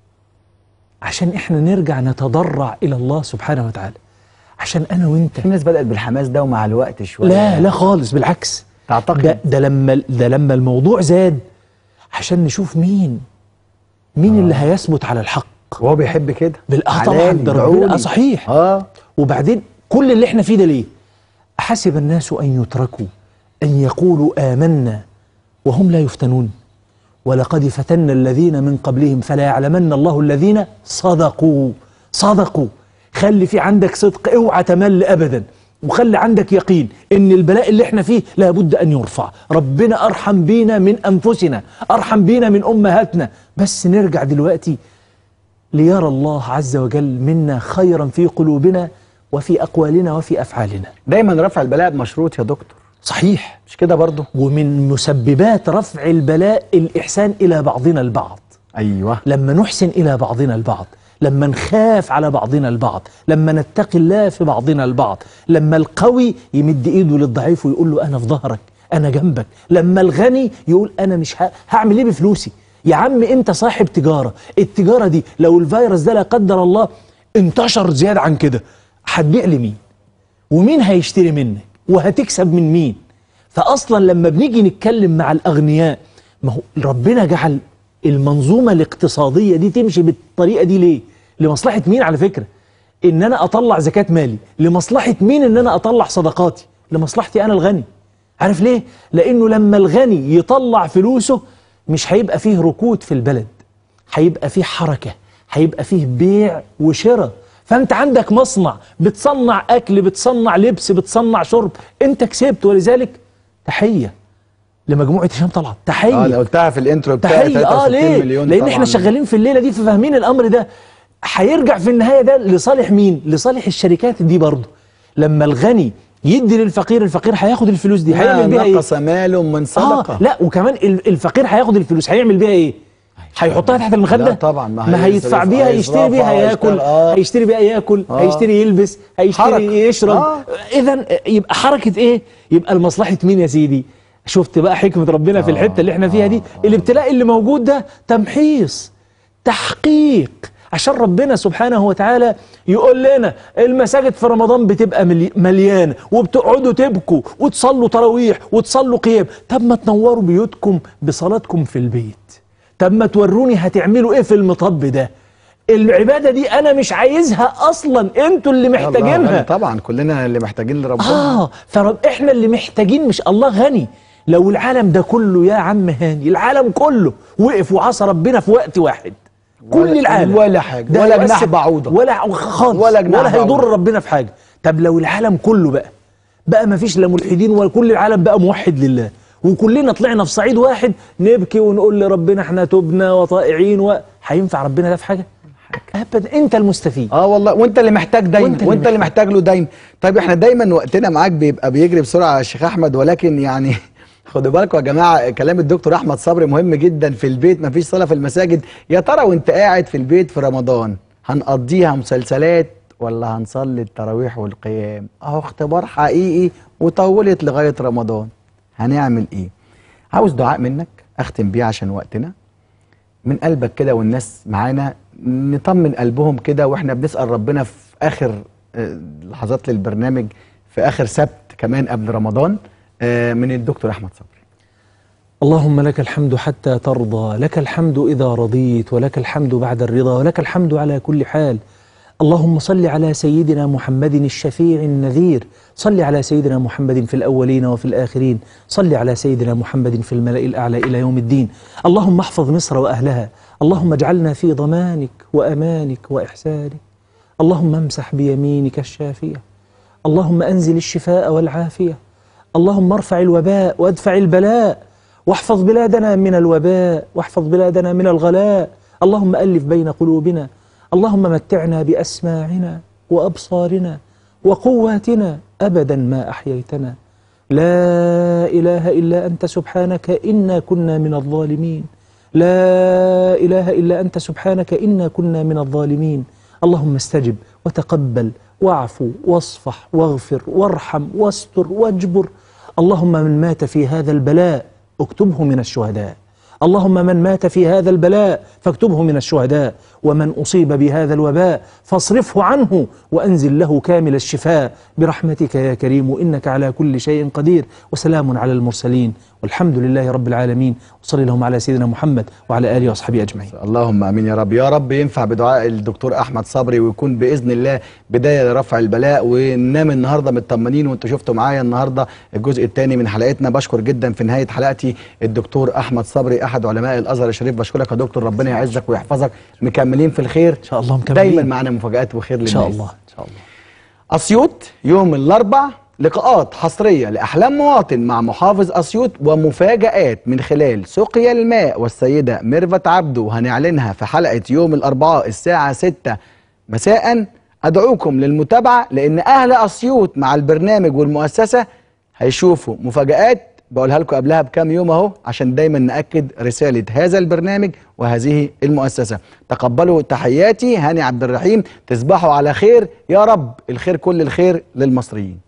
عشان احنا نرجع نتضرع الى الله سبحانه وتعالى، عشان انا وانت. في ناس بدأت بالحماس ده ومع الوقت شويه لا خالص، بالعكس. تعتقد ده لما الموضوع زاد عشان نشوف مين اللي هيثبت على الحق، وهو بيحب كده. طبعا ده ربنا صحيح. وبعدين كل اللي احنا فيه ده ليه؟ أحسب الناس أن يتركوا أن يقولوا آمنا وهم لا يفتنون ولقد فتنا الذين من قبلهم فلا يعلمن الله الذين صدقوا. خلي في عندك صدق، اوعى تمل أبدا، وخلي عندك يقين ان البلاء اللي احنا فيه لابد ان يرفع. ربنا ارحم بينا من انفسنا، ارحم بينا من امهاتنا، بس نرجع دلوقتي ليرى الله عز وجل منا خيرا في قلوبنا وفي اقوالنا وفي افعالنا. دايما رفع البلاء مشروط يا دكتور. صحيح، مش كده برضه؟ ومن مسببات رفع البلاء الاحسان الى بعضنا البعض. ايوه، لما نحسن الى بعضنا البعض، لما نخاف على بعضنا البعض، لما نتقي الله في بعضنا البعض، لما القوي يمد ايده للضعيف ويقول له انا في ظهرك، انا جنبك، لما الغني يقول انا مش هعمل ايه بفلوسي. يا عم انت صاحب تجارة، التجارة دي لو الفيروس ده لا قدر الله انتشر زيادة عن كده، هتبيع لمين؟ ومين هيشتري منك؟ وهتكسب من مين؟ فاصلا لما بنيجي نتكلم مع الاغنياء، ما هو ربنا جعل المنظومة الاقتصادية دي تمشي بالطريقة دي ليه؟ لمصلحة مين على فكرة؟ ان انا اطلع زكاة مالي. لمصلحة مين ان انا اطلع صدقاتي؟ لمصلحتي انا الغني. عارف ليه؟ لانه لما الغني يطلع فلوسه مش هيبقى فيه ركود في البلد، هيبقى فيه حركة، هيبقى فيه بيع وشراء. فانت عندك مصنع بتصنع اكل، بتصنع لبس، بتصنع شرب، انت كسبت. ولذلك تحية لمجموعة هشام طلعت، تحية. انا قلتها في الانترو بتاعي. تحية. ليه؟ لان احنا شغالين في الليلة دي ففاهمين الامر ده. هيرجع في النهاية ده لصالح مين؟ لصالح الشركات دي برضه. لما الغني يدي للفقير، الفقير هياخد الفلوس دي هيعمل بيها ايه؟ نقص ماله من صدقة. لا، وكمان الفقير هياخد الفلوس هيعمل بيها ايه؟ هيحطها تحت المخدة؟ لا طبعا، ما هيدفع بيها، يشتري بيها ياكل، هيشتري بيها ياكل، هيشتري يلبس، هيشتري يشرب. اذا يبقى حركة ايه؟ يبقى لمصلحة مين يا سيدي؟ شفت بقى حكمة ربنا في الحتة اللي احنا فيها دي؟ الابتلاء اللي موجود ده تمحيص، تحقيق، عشان ربنا سبحانه وتعالى يقول لنا المساجد في رمضان بتبقى مليانة وبتقعدوا تبكوا وتصلوا تراويح وتصلوا قيام. طب ما تنوروا بيوتكم بصلاتكم في البيت، طب ما توروني هتعملوا ايه في المطب ده. العبادة دي انا مش عايزها اصلا، انتوا اللي محتاجينها. طبعا كلنا اللي محتاجين لربنا. احنا اللي محتاجين، مش الله غني. لو العالم ده كله يا عم هاني، العالم كله وقف وعصى ربنا في وقت واحد، كل العالم ولا حاجة، ولا جناح بعوضة، ولا خالص، ولا هيضر ربنا في حاجة. طب لو العالم كله بقى ما فيش لا ملحدين ولا، كل العالم بقى موحد لله، وكلنا طلعنا في صعيد واحد نبكي ونقول لربنا احنا تبنا وطائعين، هينفع ربنا ده في حاجة؟ ابدا. انت المستفيد. والله، وانت اللي محتاج دايما، وانت اللي محتاج له دايما. طيب احنا دايما وقتنا معاك بيبقى بيجري بسرعة يا شيخ احمد، ولكن يعني خدوا بالكم يا جماعه، كلام الدكتور احمد صبري مهم جدا. في البيت مفيش صلاه في المساجد. يا ترى وانت قاعد في البيت في رمضان هنقضيها مسلسلات ولا هنصلي التراويح والقيام؟ اهو اختبار حقيقي وطولت لغايه رمضان. هنعمل ايه؟ عاوز دعاء منك اختم بيه عشان وقتنا، من قلبك كده والناس معانا نطمن قلبهم كده، واحنا بنسال ربنا في اخر لحظات للبرنامج، في اخر سبت كمان قبل رمضان، من الدكتور أحمد صبري. اللهم لك الحمد حتى ترضى، لك الحمد إذا رضيت، ولك الحمد بعد الرضا، ولك الحمد على كل حال. اللهم صل على سيدنا محمد الشفيع النذير، صل على سيدنا محمد في الأولين وفي الآخرين، صل على سيدنا محمد في الملأ الأعلى إلى يوم الدين. اللهم احفظ مصر وأهلها، اللهم اجعلنا في ضمانك وأمانك وإحسانك. اللهم امسح بيمينك الشافية، اللهم أنزل الشفاء والعافية، اللهم ارفع الوباء وادفع البلاء، واحفظ بلادنا من الوباء، واحفظ بلادنا من الغلاء. اللهم ألف بين قلوبنا، اللهم متعنا بأسماعنا وأبصارنا وقواتنا أبدا ما أحييتنا. لا إله إلا أنت سبحانك إنا كنا من الظالمين، لا إله إلا أنت سبحانك إنا كنا من الظالمين. اللهم استجب وتقبل واعفو واصفح واغفر وارحم واستر واجبر. اللهم من مات في هذا البلاء اكتبه من الشهداء، اللهم من مات في هذا البلاء فاكتبه من الشهداء، ومن أصيب بهذا الوباء فاصرفه عنه وأنزل له كامل الشفاء برحمتك يا كريم إنك على كل شيء قدير. وسلام على المرسلين والحمد لله رب العالمين، وصلي اللهم على سيدنا محمد وعلى آله وأصحابه أجمعين. اللهم امين يا رب. يا رب ينفع بدعاء الدكتور احمد صبري ويكون باذن الله بدايه لرفع البلاء، وننام النهارده مطمنين. وانتوا شفتوا معايا النهارده الجزء الثاني من حلقتنا. بشكر جدا في نهايه حلقتي الدكتور احمد صبري احد علماء الازهر الشريف. بشكرك يا دكتور، ربنا يعزك ويحفظك. مكملين في الخير إن شاء الله، مكملين دايما معنا مفاجآت وخير للناس إن شاء الله إن شاء الله. أسيوط يوم الأربع لقاءات حصرية لأحلام مواطن مع محافظ أسيوط ومفاجآت من خلال سقيا الماء والسيدة ميرفت عبده هنعلنها في حلقة يوم الأربعاء الساعة 6 مساء. أدعوكم للمتابعة لأن أهل أسيوط مع البرنامج والمؤسسة هيشوفوا مفاجآت بقولها لكم قبلها بكام يوم اهو عشان دايما نأكد رسالة هذا البرنامج وهذه المؤسسة. تقبلوا تحياتي، هاني عبد الرحيم. تصبحوا على خير يا رب. الخير كل الخير للمصريين.